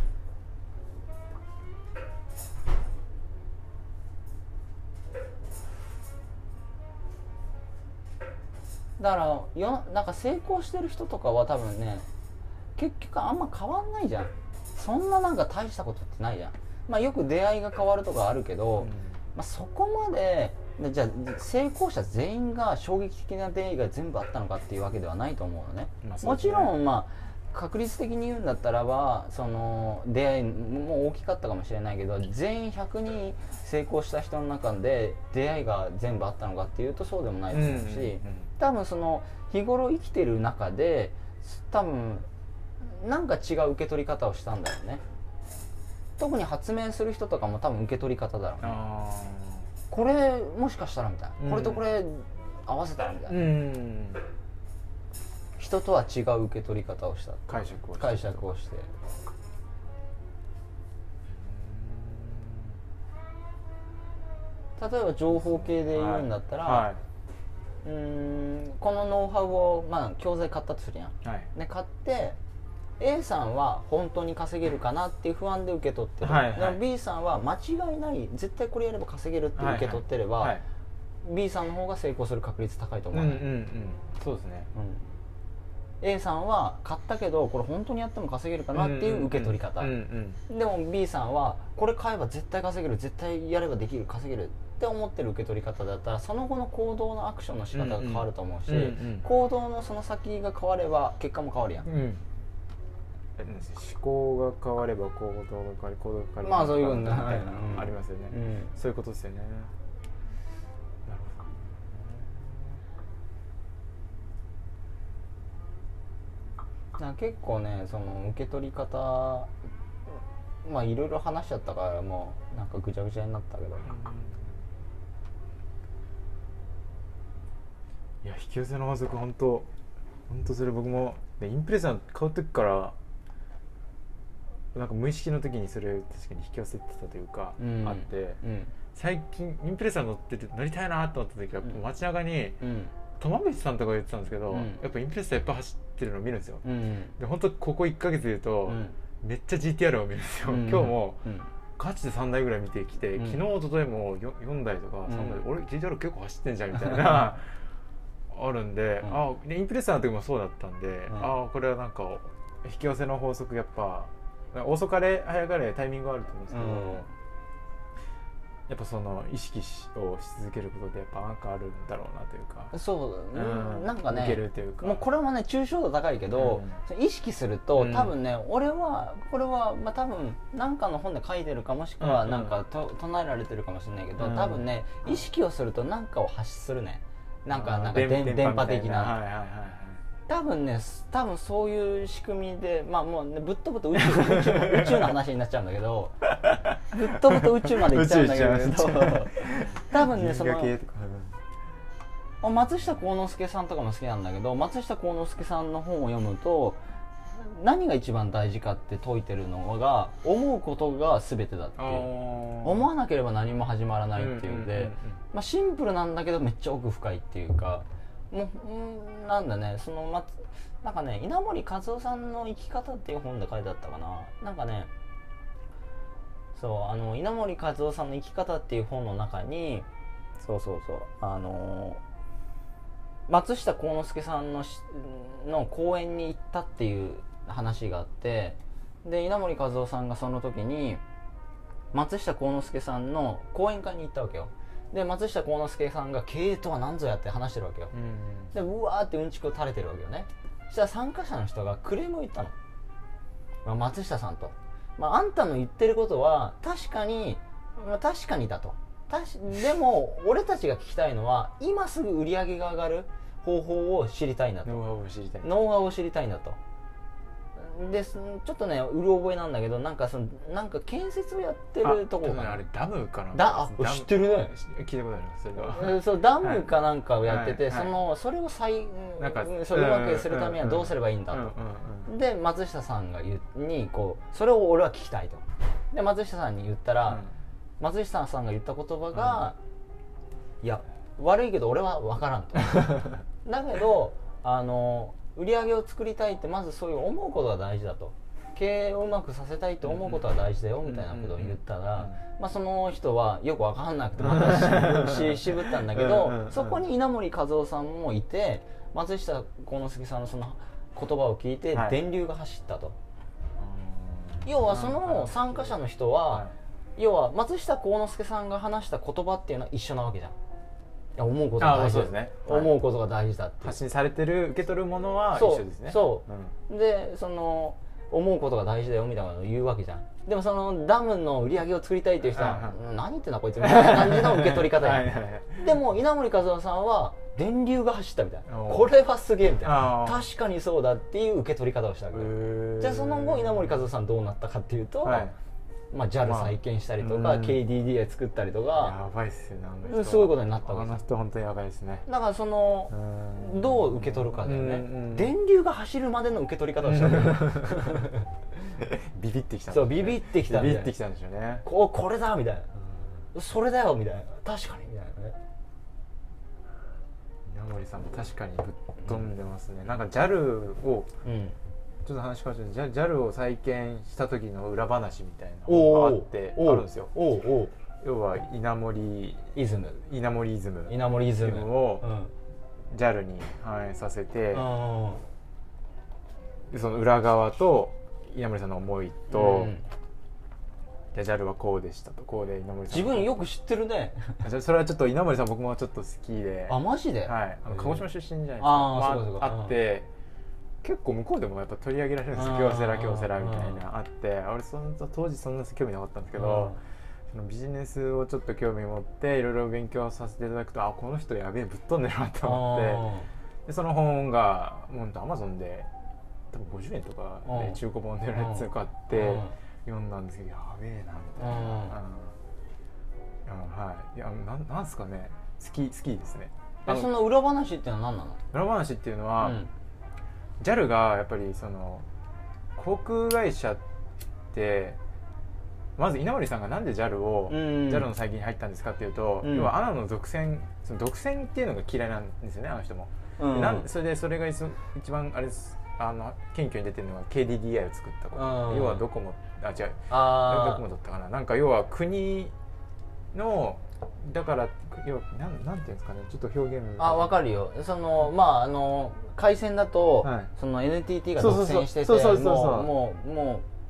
だからよなんか成功してる人とかは多分ね結局あんま変わんないじゃん。そんななんか大したことってないじゃん。まあよく出会いが変わるとかあるけど、うんまあ、そこまでじゃあ成功者全員が衝撃的な出会いが全部あったのかっていうわけではないと思うのね。まあそうですね。もちろんまあ確率的に言うんだったらばその出会いも大きかったかもしれないけど全員ひゃくにん成功した人の中で出会いが全部あったのかっていうとそうでもないと思うし、うんうんうん、多分その日頃生きてる中で多分なんか違う受け取り方をしたんだよね。特に発明する人とかも多分受け取り方だろうね。あこれもしかしたらみたいな、うん、これとこれ合わせたらみたいな、うん、人とは違う受け取り方をした解釈をして解釈をして例えば情報系で言うんだったら、はいはい、うーんこのノウハウを、まあ、教材買ったとするやん、はい、で買って A さんは本当に稼げるかなっていう不安で受け取ってる、はいはい、でも B さんは間違いない絶対これやれば稼げるって受け取ってれば、はいはい、B さんの方が成功する確率高いと思う、ねうんうんうん、 そうですね、 うん、A さんは買ったけどこれ本当にやっても稼げるかなっていう受け取り方、うんうんうん、でも B さんはこれ買えば絶対稼げる絶対やればできる稼げるって思ってる受け取り方だったらその後の行動のアクションの仕方が変わると思うし、うんうん、行動のその先が変われば結果も変わるやん、うん思考が変われば行動が変わり行動が変わるまあそういうのがありますよね、うん、そういうことですよね。なるほど。結構ねその受け取り方まあいろいろ話しちゃったからもうなんかぐちゃぐちゃになったけど、うん、 いや引き寄せの法則本当本当それ僕もインプレッサー買う時からなんか無意識の時にそれ確かに引き寄せてたというか、うん、あって、うん、最近インプレッサー乗ってて乗りたいなと思った時は、うん、街中に、うん、友淵さんとか言ってたんですけど、うん、やっぱインプレッサーいっぱい走ってるのを見るんですよ、うん、で本当ここいっかげつで言うと、うん、めっちゃ ジーティーアール を見るんですよ、うん、今日も、うん、ガチでさんだいぐらい見てきて、うん、昨日一昨日もよんだいとかさんだい、うん、俺 ジーティーアール 結構走ってんじゃんみたいなあるんで、うん、あインプレッサーの時もそうだったんで、うん、あこれはなんか引き寄せの法則やっぱ遅かれ早かれタイミングがあると思うんですけど、 やっぱその意識をし続けることでやっぱなんかあるんだろうなというか、 そう、うん、なんかね受けるというか、 もうこれもね抽象度高いけど、うん、意識すると、うん、多分ね俺はこれはまあ多分何かの本で書いてるかもしくはなんかと、うん、唱えられてるかもしれないけど、うん、多分ね意識をすると何かを発するね、なんかなんか電波的な、はいはいはい、多分ね多分そういう仕組みで、まあもう、ね、ぶっ飛ぶと宇宙宇宙の宇宙の話になっちゃうんだけどぶっ飛ぶと宇宙まで行っちゃうんだけど多分ねその松下幸之助さんとかも好きなんだけど、松下幸之助さんの本を読むと何が一番大事かって説いてるのが思うことが全てだっていう、思わなければ何も始まらないっていうので、まあ、シンプルなんだけどめっちゃ奥深いっていうか、もうなんだねその、ま、なんかね稲盛和夫さんの生き方っていう本で書いてあったかな、なんかねそうあの稲盛和夫さんの生き方っていう本の中にそうそうそうあの松下幸之助さんのの講演に行ったっていう話があって、で稲盛和夫さんがその時に松下幸之助さんの講演会に行ったわけよ。で松下幸之助さんが経営とは何ぞやって話してるわけよ、うんうん、でうわーってうんちくを垂れてるわけよね。そしたら参加者の人がクレームを言ったの、まあ、松下さんと、まあ、あんたの言ってることは確かに、まあ、確かにだと、たしでも俺たちが聞きたいのは今すぐ売り上げが上がる方法を知りたいんだと、 ノウハウを知りたいノウハウを知りたいんだと。でちょっとねうる覚えなんだけど、なんかそのなんか建設をやってるところかな、 あれダムかな、 だあ知ってるね、 聞いたことありますそれはそうダムかなんかをやってて、はい、そのそれを再なんかそれをうまくするためにはどうすればいいんだと、で松下さんが言うにこうそれを俺は聞きたいと。で松下さんに言ったら、うん、松下さんが言った言葉が、うん、いや悪いけど俺は分からんとだけどあの売り上げを作りたいってまずそういう思うことが大事だと、経営をうまくさせたいって思うことが大事だよみたいなことを言ったら、まあ、その人はよく分かんなくてまたし渋ったんだけど、そこに稲盛和夫さんもいて松下幸之助さんのその言葉を聞いて電流が走ったと、はい、要はその参加者の人は、はい、要は松下幸之助さんが話した言葉っていうのは一緒なわけじゃん。思うことが大事だ、ね、思うことが大事だって発信されてる受け取るものは一緒ですね。 そう、うん、でその思うことが大事だよみたいなのを言うわけじゃん。でもそのダムの売り上げを作りたいっていう人は、はいはい、何言ってんだこいつみたいな感じの受け取り方やはいはい、はい、でも稲盛和夫さんは電流が走ったみたいな、これはすげえみたいな、確かにそうだっていう受け取り方をしたわけ。じゃあその後稲盛和夫さんどうなったかっていうと、はい、まあ、ジャル 再建したりとか、まあ、ケーディーディーアイ 作ったりとか、 やばいっすよね、あの人そういうことになったわけです。あの人本当にやばいですね。 だからそのどう受け取るかだよね。電流が走るまでの受け取り方をしたビビってきたんそうビビってきたビビってきたんでしょうね。 ここれだみたいな、それだよみたいな、確かにみたいなね。 稲盛さんも確かにぶっ飛んでますね、うん、なんか ジャル を、うん、ちょっと話変わっちゃう ジャル を再建した時の裏話みたいなのがあってあるんですよ。おうおう、要は稲盛イズム稲盛イズム稲盛イズムを ジャル に反映させて、でその裏側と稲盛さんの思いと、うん、ジャル はこうでしたと、こうで稲盛さん自分よく知ってるねそれはちょっと稲盛さん僕もちょっと好きで。 あマジで。 はい、あの鹿児島出身じゃないですか。あ、まあ、そうかそうかあって、結構向こうでもやっぱ取り上げられるんですよ。京セラ京セラみたいなあって、俺その当時そんな興味なかったんですけど、そのビジネスをちょっと興味持っていろいろ勉強させていただくと、あこの人やべえぶっ飛んでるなと思って、でその本がもうアマゾンで多分ごじゅうえんとかで中古本でやつ買って読んだんですけど、やべえなみたいな、うんはい、いや な, なんすかね好き好きですね。 その裏話ってのは何なの？ 裏話っていうのは、うん、ジャル がやっぱりその航空会社ってまず稲盛さんがなんで ジャル を ジャル の再建に入ったんですかっていうと、うん、要はアナの独占その独占っていうのが嫌いなんですよね、あの人も、うん、なんそれでそれが一番あれですあの謙虚に出てるのは ケーディーディーアイ を作ったこと、うん、要はドコモあ違うあドコモだったかな、なんか要は国のだから要なんなんていうんですかね、ちょっと表現あ分かるよ。そのまああの回線だと、はい、その エヌティーティー が独占しててもうもうも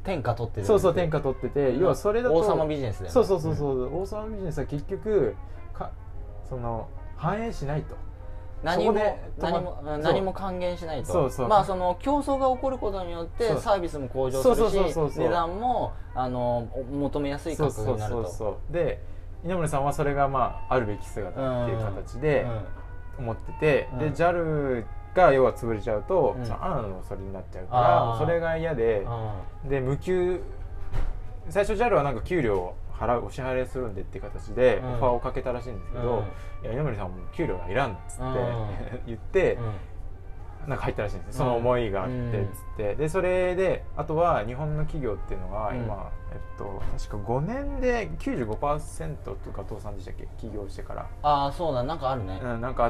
天下取ってる。 そうそう天下取ってて、要はそれだと王様ビジネスだよね。 そうそうそうそう、うん、王様ビジネスは結局かその反映しないと。 何も何も何も還元しないと。そうそう、まあその競争が起こることによってサービスも向上するし、値段もあの求めやすい価格になると。そうそうそう。 で稲森さんはそれがまああるべき姿っていう形で思ってて、うんうん、で ジャル が要は潰れちゃうと、うん、そのアナのそれになっちゃうからそれが嫌で、で無給最初 ジャル はなんか給料を払うお支払いするんでっていう形でオファーをかけたらしいんですけど、うん、いや稲森さんはもう給料がいらんっつって、うん、言って、うん、なんか入ったらしいんです、その思いがあってっつって、うん、でそれであとは日本の企業っていうのは今、うん、えっと確かごねんで きゅうじゅうごパーセント とか倒産でしたっけ、起業してから。 ああそうだ、なんかあるね、 うん、なんかあって、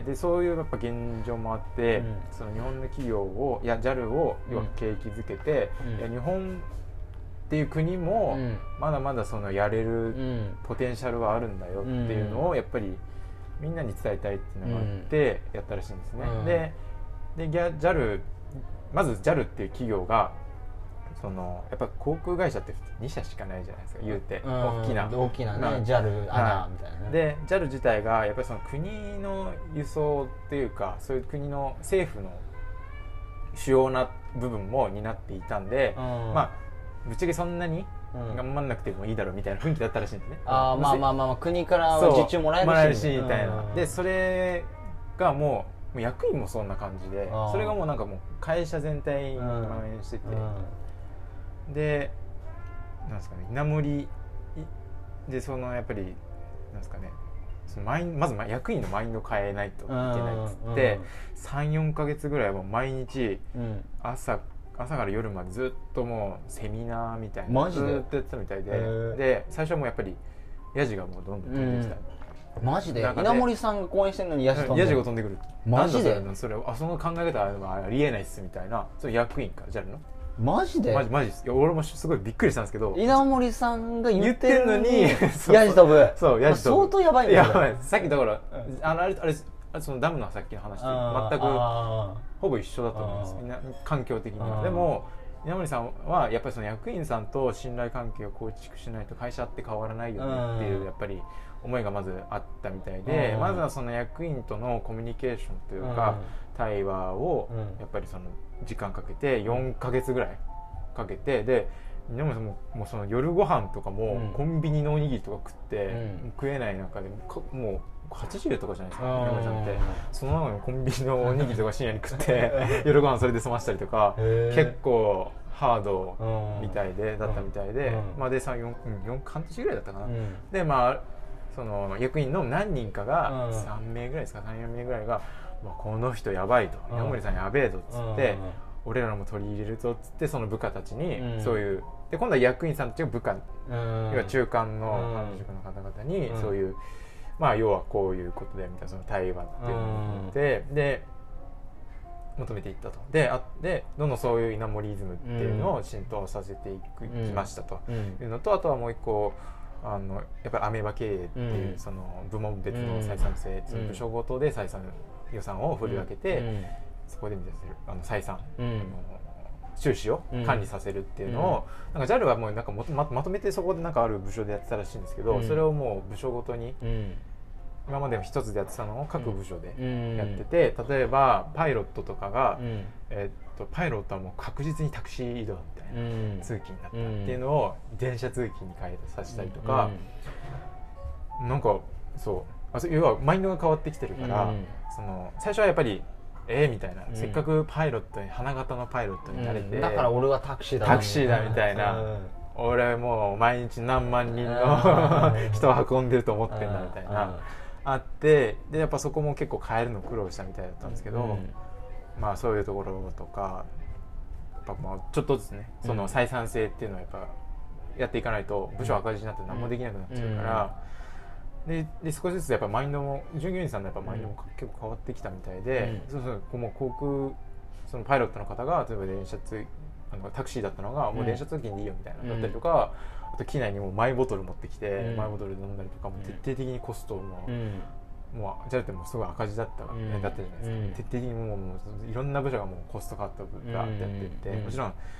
でそういうやっぱ現状もあって、うん、その日本の企業をいや ジャル を要は景気づけて、うん、いや日本っていう国もまだまだそのやれるポテンシャルはあるんだよっていうのをやっぱりみんなに伝えたいっていうのがあってやったらしいんですね、うん、で, で ジャル まず ジャル っていう企業がそのやっぱ航空会社ってに社しかないじゃないですか、言うて、うん、大きな大きなね、ジャル、アナみたいなね。 で ジャル 自体がやっぱりその国の輸送っていうかそういう国の政府の主要な部分も担っていたんで、うん、まあぶっちゃけそんなに頑張んなくてもいいだろうみたいな雰囲気だったらしいんですね、うん、 あまあまあまあ国から受注もらえるし、 もらえるしみたいな、うん、でそれがもう、もう役員もそんな感じで、それがもうなんかもう会社全体に蔓延してて、うん、でなんですかね、稲盛でそのやっぱりなんですかね、そのマインまず役員のマインド変えないといけないっつって、うん、さんよんかげつぐらいは毎日朝朝から夜までずっともうセミナーみたいなずっとやってたみたいで、で最初はもうやっぱりヤジがもうどんどん飛んできた、 うん、マジで稲森さんが講演してるのにヤジ飛んでヤジが飛んでくる、 マジでなんだそれ、それあその考え方はありえないっすみたいな、それ役員から ジャル のマジでマジマジです。いや俺もすごいびっくりしたんですけど、 稲森さんが言ってるのにヤジ飛ぶ、 そうヤジ飛ぶ、 相当やばいんだよ。 やばい、さっきだから、うん、あのあれあれそのダムのさっきの話と全くほぼ一緒だと思います、みんな環境的には。でも稲森さんはやっぱりその役員さんと信頼関係を構築しないと会社って変わらないよねっていうやっぱり思いがまずあったみたいで、まずはその役員とのコミュニケーションというか対話をやっぱりその時間かけてよんかげつぐらいかけて、で稲森さんももうその夜ご飯とかもコンビニのおにぎりとか食って食えない中でもうはちじゅうとかじゃないですか、稲森さんって。その中でコンビニのおにぎりとか深夜に食って夜ご飯それで済ましたりとか結構ハードみたいでだったみたいで、まあでさん、よん、よん半年ぐらいだったかな、うん、でまあその役員の何人かがさんめいぐらいですか、さん、よんめいぐらいが、まあ、この人やばいと、稲森さんやべえぞっつって俺らも取り入れるぞっつって、その部下たちにそういうで今度は役員さんたちが部下、要は中間の管理職の方々にそういう、まあ要はこういうことでみたいなその対話っていうのを持って、で求めていったと。であでどんどんそういう稲盛イズムっていうのを浸透させていく、きましたというのと、あとはもう一個あのやっぱりアメーバ経営っていうその部門別の採算性、その部署ごとで採算予算を振り分けて、そこで見せるあの採算、あの収支を管理させるっていうのを、うん、なんか ジャル はもうなんか ま, まとめてそこでなんかある部署でやってたらしいんですけど、うん、それをもう部署ごとに、うん、今まで一つでやってたのを各部署でやってて、うん、例えばパイロットとかが、うん、えー、っとパイロットはもう確実にタクシー移動みたいな、うん、通勤だったっていうのを電車通勤に変えさせたりとか、うん、なんかそうあ要はマインドが変わってきてるから、うん、その最初はやっぱりえー、みたいな、うん、せっかくパイロットに花形のパイロットになれて、うん、 だから俺はタクシーだタクシーだみたいな、うん、俺もう毎日何万人の人を運んでると思ってんだみたいな、あってでやっぱそこも結構変えるの苦労したみたいだったんですけど、うん、まあそういうところとかやっぱまあちょっとずつねその採算性っていうのはやっぱやっていかないと部署赤字になって何もできなくなっちゃうから、うんうん、で, で少しずつやっぱマインドも従業員さんのやっぱマインドも結構変わってきたみたいで、うん、そうそうもう航空そのパイロットの方が例えば電車通あのタクシーだったのがもう電車通勤でいいよみたいな、うん、だったりとか、あと機内にもうマイボトル持ってきて、うん、マイボトルで飲んだりとかも徹底的にコストも、うん、もうジャルってもうすごい赤字だった、うん、だったじゃないですか、うん、徹底的にもうもういろんな部署がもうコストカットがあってやっていって、うん、もちろん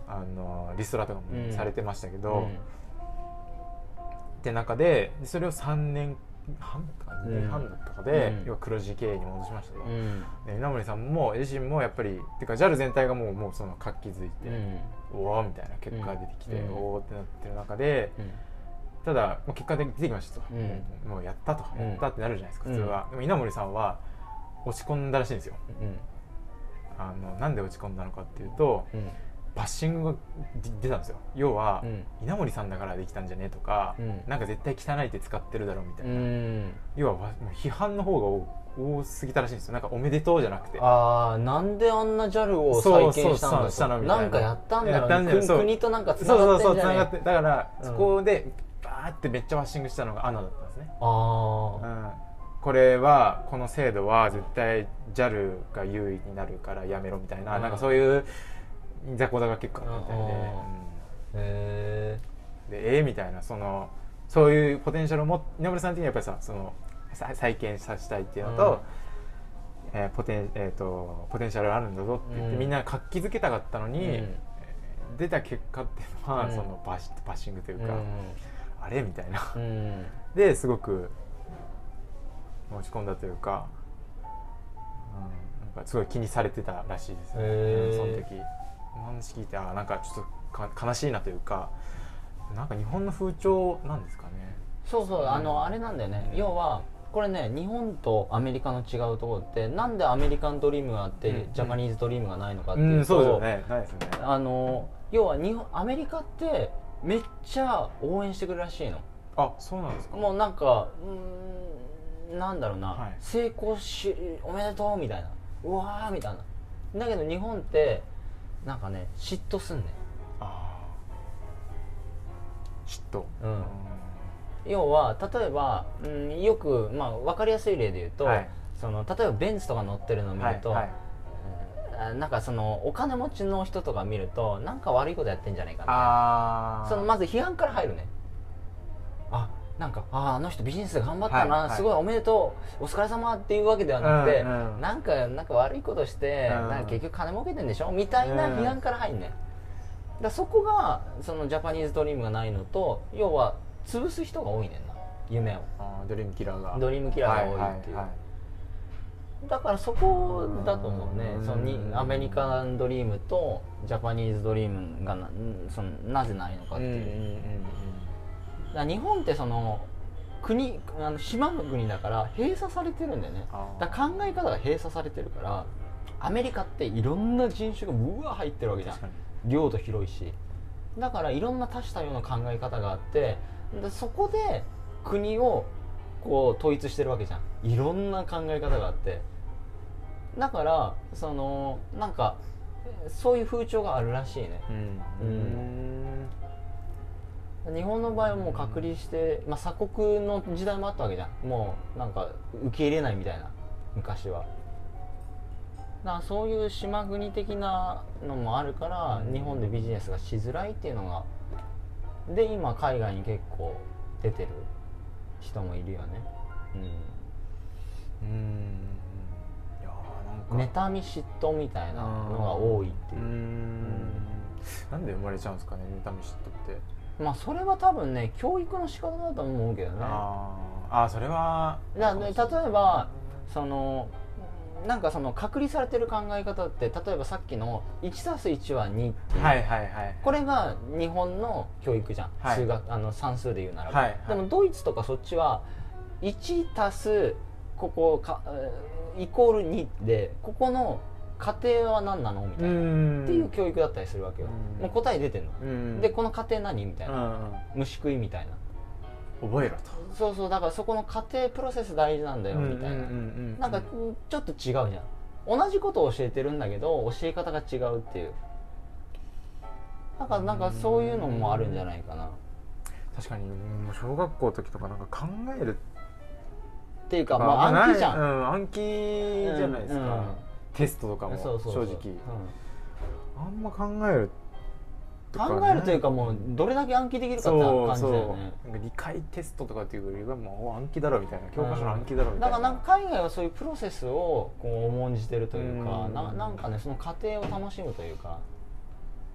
あのリストラとかもされてましたけど、うん、って中でそれをさんねんはんとかにねんはんだったかで、うん、要は黒字経営に戻しましたと、うん、で稲森さんも自身もやっぱりっていうか ジャル 全体がもう、もうその活気づいて、うん、おおみたいな結果が出てきて、うん、おおってなってる中で、うん、ただもう結果で出てきましたと、うん、もうやったと、うん、やったってなるじゃないですか普通は、うん、でも稲森さんは落ち込んだらしいんですよ、うん、あのなんで落ち込んだのかっていうと、うん、バッシングが出たんですよ。要は、うん、稲森さんだからできたんじゃねえとか、うん、なんか絶対汚いって使ってるだろうみたいな、うん、要はもう批判の方が多すぎたらしいんですよ。なんかおめでとうじゃなくて、 ああなんであんな ジャル を再建したんだと、なんかやったんだろうね、国となんかつながってんじゃねえ、そうそうそうつながって、だからそこでバーってめっちゃバッシングしたのがアナだったんですね。あ、うん、これはこの制度は絶対 ジャル が優位になるからやめろみたいな、なんかそういう雑魚だが結構あったみたいで、うん、へーでえー、みたいな、そのそういうポテンシャルを持って稲森さん的にはやっぱりさ、その再建させたいっていうのと、うん、えーポテンえー、とポテンシャルあるんだぞって言って、うん、みんな活気づけたかったのに、うん、出た結果っていうのは、うん、そのバッシ、バッシングというか、うん、あれみたいな、うん、ですごく持ち込んだというか、うん、なんかすごい気にされてたらしいですね、うん、その時話聞いて、あなんかちょっとか悲しいなというか、なんか日本の風潮なんですかね。 そうそう、うん、あのあれなんだよね、うん、要はこれね、日本とアメリカの違うところって、なんでアメリカンドリームがあって、うん、ジャパニーズドリームがないのかっていうと、うん、そうですよね、ないですね。あの要は日本アメリカってめっちゃ応援してくるらしいの。 あ、そうなんですか。 もうなんかうーんなんだろうな、はい、成功しおめでとうみたいな、うわーみたいな。だけど日本ってなんかね嫉妬すんねん。あ嫉妬、うん、 要は例えば、うん、よく、まあ、分かりやすい例で言うと、はい、その例えばベンツとか乗ってるのを見ると、はいはい、なんかそのお金持ちの人とか見るとなんか悪いことやってんじゃないかな、そのまず批判から入るね。あなんか あ, あの人ビジネスで頑張ったな、はいはい、すごいおめでとうお疲れ様っていうわけではなくて、うんうん、なんかなんか悪いことして、うん、なんか結局金儲けてんでしょみたいな批判から入るね。だそこがそのジャパニーズドリームがないのと、要は潰す人が多いねんな、夢を。 あドリームキラーがドリームキラーが多いっていう、はいはいはい、だからそこだと思うね。そのにアメリカンドリームとジャパニーズドリームが な, そのなぜないのかっていう、うんうんうんうん、だから日本ってその国あの島の国だから閉鎖されてるんだよね。だから考え方が閉鎖されてるから、アメリカっていろんな人種がうわ入ってるわけじゃん。領土広いし、だからいろんな多種多様な考え方があって、でそこで国をこう統一してるわけじゃん。いろんな考え方があって、だからそのなんかそういう風潮があるらしいね、うんうん、日本の場合はもう隔離して、まあ、鎖国の時代もあったわけじゃん。もうなんか受け入れないみたいな、昔は。だからそういう島国的なのもあるから、日本でビジネスがしづらいっていうのがで、今海外に結構出てる人もいるよね。うん、うーんいやなんか妬み嫉妬みたいなのが多いっていう。うーん、うん、 なんで生まれちゃうんですかね、妬み嫉妬って。 まあそれは多分ね、教育の仕方だと思うけどね。 ああそれはだ、ね、例えばそのなんかその隔離されてる考え方って、例えばさっきの いちたすいち はにっていう、はいはいはい、これが日本の教育じゃん、はい、数学あの算数で言うならば、はいはい、でもドイツとかそっちはいちたすここかイコールにで、ここの過程は何なのみたいなっていう教育だったりするわけよ。もう答え出てんので、この過程何みたいな、虫食いみたいな、 覚えろと。 そうそう、だからそこの過程プロセス大事なんだよみたいな、なんかちょっと違うじゃん。同じことを教えてるんだけど教え方が違うっていう、だからなんかそういうのもあるんじゃないかな。 確かに小学校の時とかなんか考えるっていうか、まあ暗記じゃん、 うん、暗記じゃないですか、うんうん、テストとかも正直、そうそうそう、うん、あんま考える考えるというか、もうどれだけ暗記できるかって感じだよね。 なんか理解テストとかっていうよりはもう暗記だろみたいな、教科書の暗記だろみたいな、 うん、だからなんか海外はそういうプロセスをこう重んじてるというか、うん、な, なんかねその過程を楽しむというか、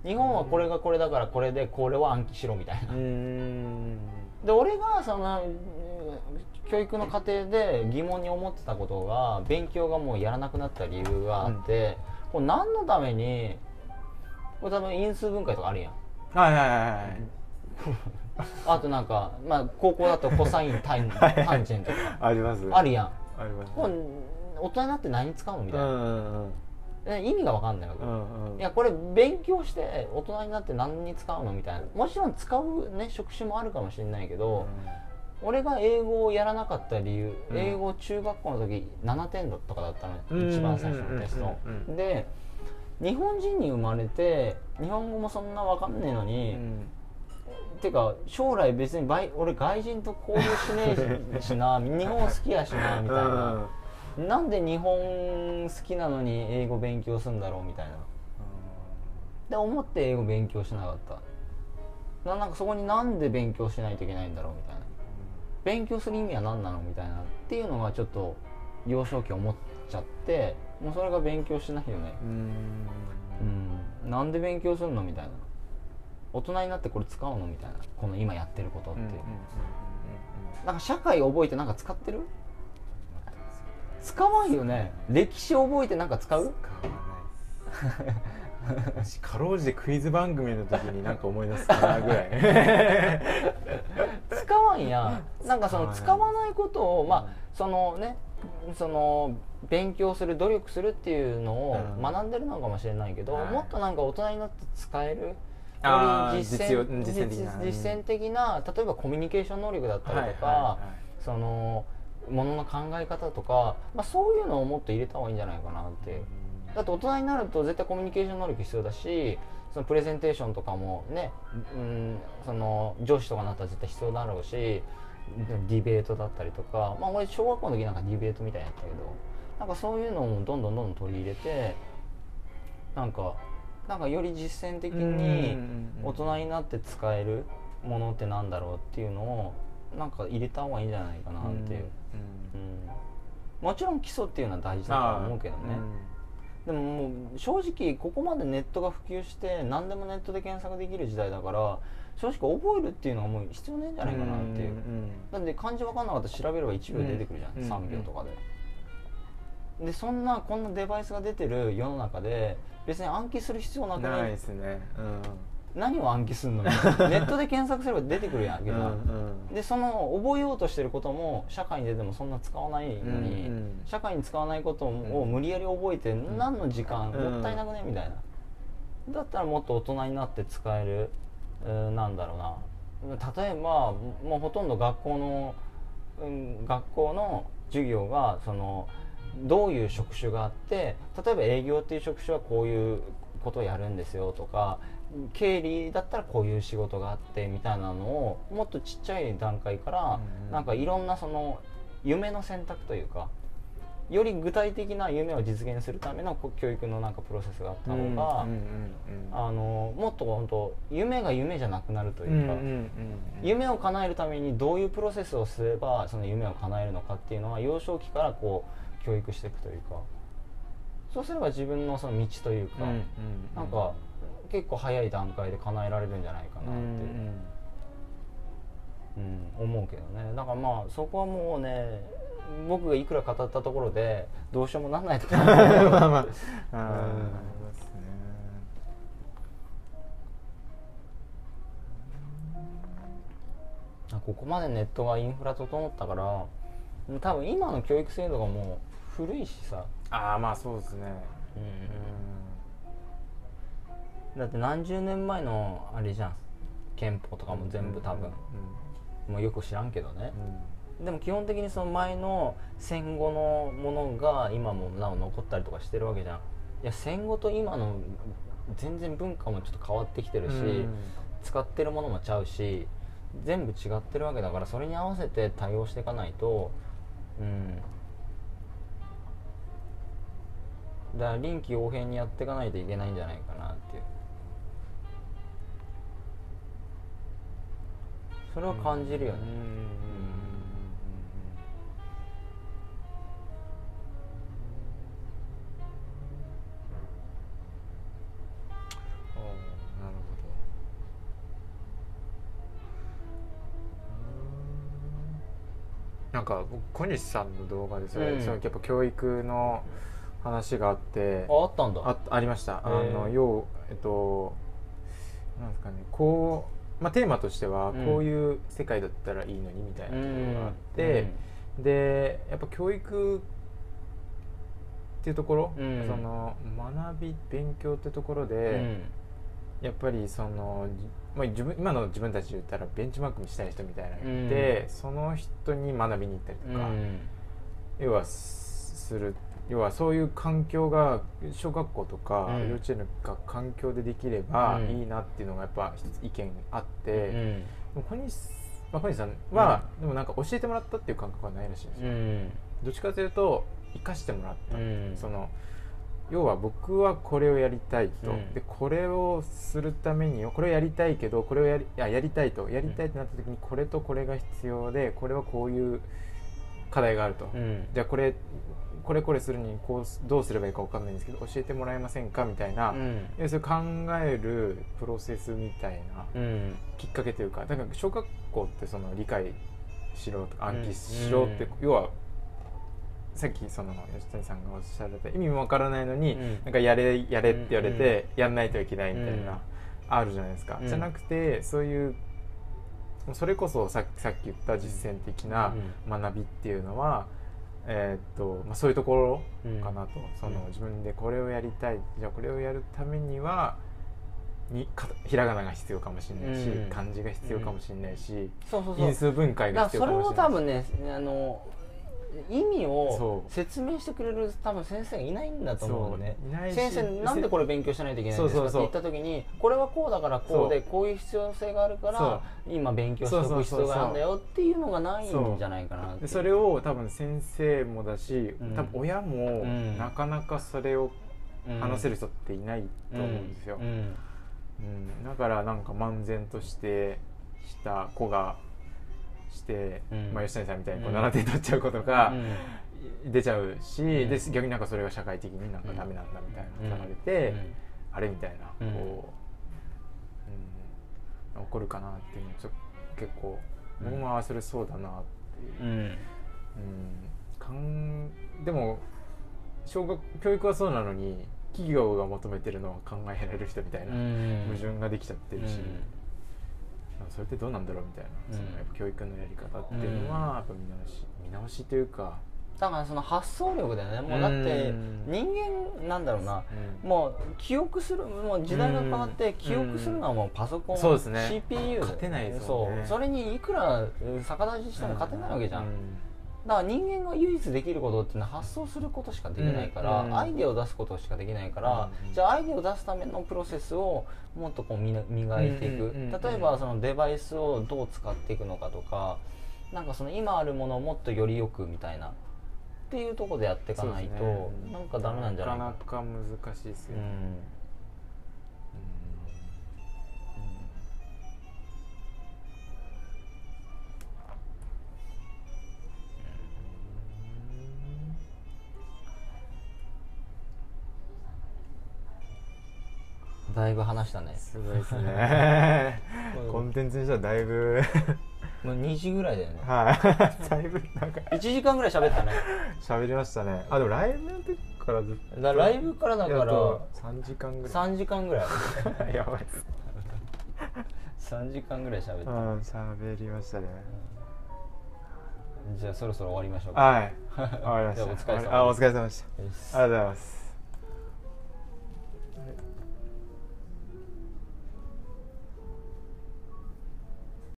日本はこれがこれだからこれでこれを暗記しろみたいな。で俺がその教育の過程で疑問に思ってたことが勉強がもうやらなくなった理由があって、うん、これ何のためにこれ多分因数分解とかあるやん。 はいはいはいはい。 あとなんか、まあ、高校だとコサインタンタンジェントとかありますあるやん。 あります、ね、 これ大人になって何に使うのみたいな、うんうんうん、意味が分かんないわけ、うんうん、いやこれ勉強して大人になって何に使うのみたいな。もちろん使う、ね、職種もあるかもしれないけど、うん、俺が英語をやらなかった理由、うん、英語中学校の時ななてんとかだったの、うん、一番最初のテスト、うんうん、で日本人に生まれて日本語もそんな分かんねえのに、うんてか将来別に俺外人と交流しねえしな日本好きやしなみたいな、うん、なんで日本好きなのに英語勉強するんだろうみたいな、うん、で思って英語勉強しなかったな。なんかそこになんで勉強しないといけないんだろうみたいな、勉強する意味は何なのみたいなっていうのがちょっと幼少期思っちゃって、もうそれが勉強しないよね。うん、うん、なんで勉強するのみたいな、大人になってこれ使うのみたいな、この今やってることって、なんか社会覚えてなんか使ってる？使わんよね。歴史覚えてなんか使う？ 使わないですかろうじてクイズ番組の時になんか思い出すかなぐらい使わんやん。なんかその使わないことを、まあそのね、その勉強する努力するっていうのを学んでるのかもしれないけど、もっとなんか大人になって使える実践、実践的な、実践的な、例えばコミュニケーション能力だったりとか、はいはいはい、そのものの考え方とか、まあ、そういうのをもっと入れた方がいいんじゃないかなって。だって大人になると絶対コミュニケーション能力必要だし、そのプレゼンテーションとかもね、うん、その上司とかになったら絶対必要だろうし、ディベートだったりとか、まあ俺小学校の時なんかディベートみたいなやったけど、なんかそういうのをどんどんどんどん取り入れて、なんかなんかより実践的に大人になって使えるものってなんだろうっていうのをなんか入れた方がいいんじゃないかなっていう、うんうん、もちろん基礎っていうのは大事だと思うけどね、うん、でももう正直ここまでネットが普及して何でもネットで検索できる時代だから、正直覚えるっていうのはもう必要ないんじゃないかなっていう、うんうん、なんで漢字分かんなかったら調べればいちびょうで出てくるじゃん、うんうん、さんびょうとかで。でそんなこんなデバイスが出てる世の中で別に暗記する必要なくない？ ないですね、 うん、何を暗記するの？ネットで検索すれば出てくるやんけど、うん、でその覚えようとしてることも社会に出てもそんな使わないのに、うんうん、社会に使わないことを無理やり覚えて何の時間、うん、もったいなくねみたいな。だったらもっと大人になって使える、うん、なんだろうな、例えばもうほとんど学校の、うん、学校の授業がそのどういう職種があって、例えば営業っていう職種はこういうことをやるんですよとか、経理だったらこういう仕事があってみたいなのをもっとちっちゃい段階からなんかいろんなその夢の選択というか、より具体的な夢を実現するための教育のなんかプロセスがあった方が、あのもっと本当夢が夢じゃなくなるというか、夢を叶えるためにどういうプロセスをすればその夢を叶えるのかっていうのは幼少期からこう教育していくというか、そうすれば自分のその道というか、うんうんうん、なんか結構早い段階で叶えられるんじゃないかなって、うんうんうん、思うけどね。だからまあそこはもうね、僕がいくら語ったところでどうしようもなんないとかまあまあ、ああ、うん、ですね。ここまでネットがインフラ整ったから多分今の教育制度がもう古いしさ。 ああまあそうですね、 うん、だって何十年前のあれじゃん、憲法とかも全部多分、うんうん、もうよく知らんけどね、うん、でも基本的にその前の戦後のものが今もなお残ったりとかしてるわけじゃん。いや戦後と今の全然文化もちょっと変わってきてるし、うん、使ってるものもちゃうし全部違ってるわけだから、それに合わせて対応していかないと、うん、だから臨機応変にやっていかないといけないんじゃないかなっていう、それは感じるよね。 ななんか小西さんの動画でそれ、うん、そのやっぱ教育の話があって、 ああったんだ。 あ, ありました。あの要えっとなんですかね、こう、まあ、テーマとしてはこういう世界だったらいいのにみたいなところがあって、うん、でやっぱ教育っていうところ、うん、その学び勉強ってところで、うん、やっぱりその、まあ、自分今の自分たちで言ったらベンチマークにしたい人みたいなのがいて、うん、その人に学びに行ったりとか、うん、要はする要はそういう環境が小学校とか幼稚園の環境でできればいいなっていうのがやっぱ一つ意見あって、うん、小西、まあ、小西さんは、うん、でもなんか教えてもらったっていう感覚はないらしいんですよ、うん、どっちかというと生かしてもらった、うん、その要は僕はこれをやりたいと、うん、でこれをするためにこれをやりたいけどこれをやり、いや、やりたいとやりたいってなった時にこれとこれが必要でこれはこういう課題があると、うん、じゃあこれこれこれするにこうどうすればいいか分かんないんですけど教えてもらえませんかみたいな、うん、そういう考えるプロセスみたいな、うん、きっかけというか、だから小学校ってその理解しろとか暗記しろって、うん、要はさっきその吉谷さんがおっしゃられた意味も分からないのに、うん、なんかやれやれって言われて、うん、やんないといけないみたいな、うん、あるじゃないですか、うん、じゃなくてそういうそれこそさっき、さっき言った実践的な学びっていうのは、えーっとまあ、そういうところかなと、うん、その自分でこれをやりたい、じゃあこれをやるためにはにかひらがなが必要かもしれないし、うん、漢字が必要かもしれないし、うん、そうそうそう因数分解が必要かもしれないし、 それを多分ねあの意味を説明してくれる多分先生がいないんだと思うね。先生なんでこれ勉強しないといけないんですかって言った時にこれはこうだからこうでこういう必要性があるから今勉強しておく必要があるんだよっていうのがないんじゃないかなって。 それを多分先生もだし、多分親もなかなかそれを話せる人っていないと思うんですよ、うんうんうん、だからなんか漫然としてした子がして、うんまあ、吉谷さんみたいにこうななてん取っちゃう子とか出ちゃうし、うん、で逆になんかそれが社会的になんかダメなんだみたいなのが出て、うん、あれみたいなこう、うん、起こるかなっていうのちょっと結構僕も合わせるそうだなっていう、うんうん、かんでも小学教育はそうなのに企業が求めてるのは考えられる人みたいな矛盾ができちゃってるし、うんそれってどうなんだろうみたいな、うん、そのやっぱ教育のやり方っていうのはやっぱ見直し見直しというかだからその発想力だよね。もうだって人間なんだろうな、うん、もう記憶するもう時代が変わって記憶するのはもうパソコン、そうですね、シーピーユー勝てないですよね。そうそれにいくら逆立ちしても勝てないわけじゃん、うんだから人間が唯一できることっていうのは発想することしかできないから、うん、アイデアを出すことしかできないから、うん、じゃあアイデアを出すためのプロセスをもっとこう磨いていく、うん、例えばそのデバイスをどう使っていくのかとかなんかその今あるものをもっとよりよくみたいなっていうところでやっていかないと、ね、なんかダメなんじゃないかな。 なかなか難しいですよね、うんだいぶ話したね。 すごいですねコンテンツにしたらだいぶもうにじぐらいだよね。 はいだいぶなんかいちじかんぐらい喋ったね。 喋りましたね。あでもライブの時からずっとだライブからだからさんじかんぐらいさんじかんぐらいやばいっすさんじかんぐらい喋った。 うん喋りましたね。 じゃあそろそろ終わりましょうか。 はい終わりました。 お疲れ様でした。 あお疲れ様でした。ありがとうございます。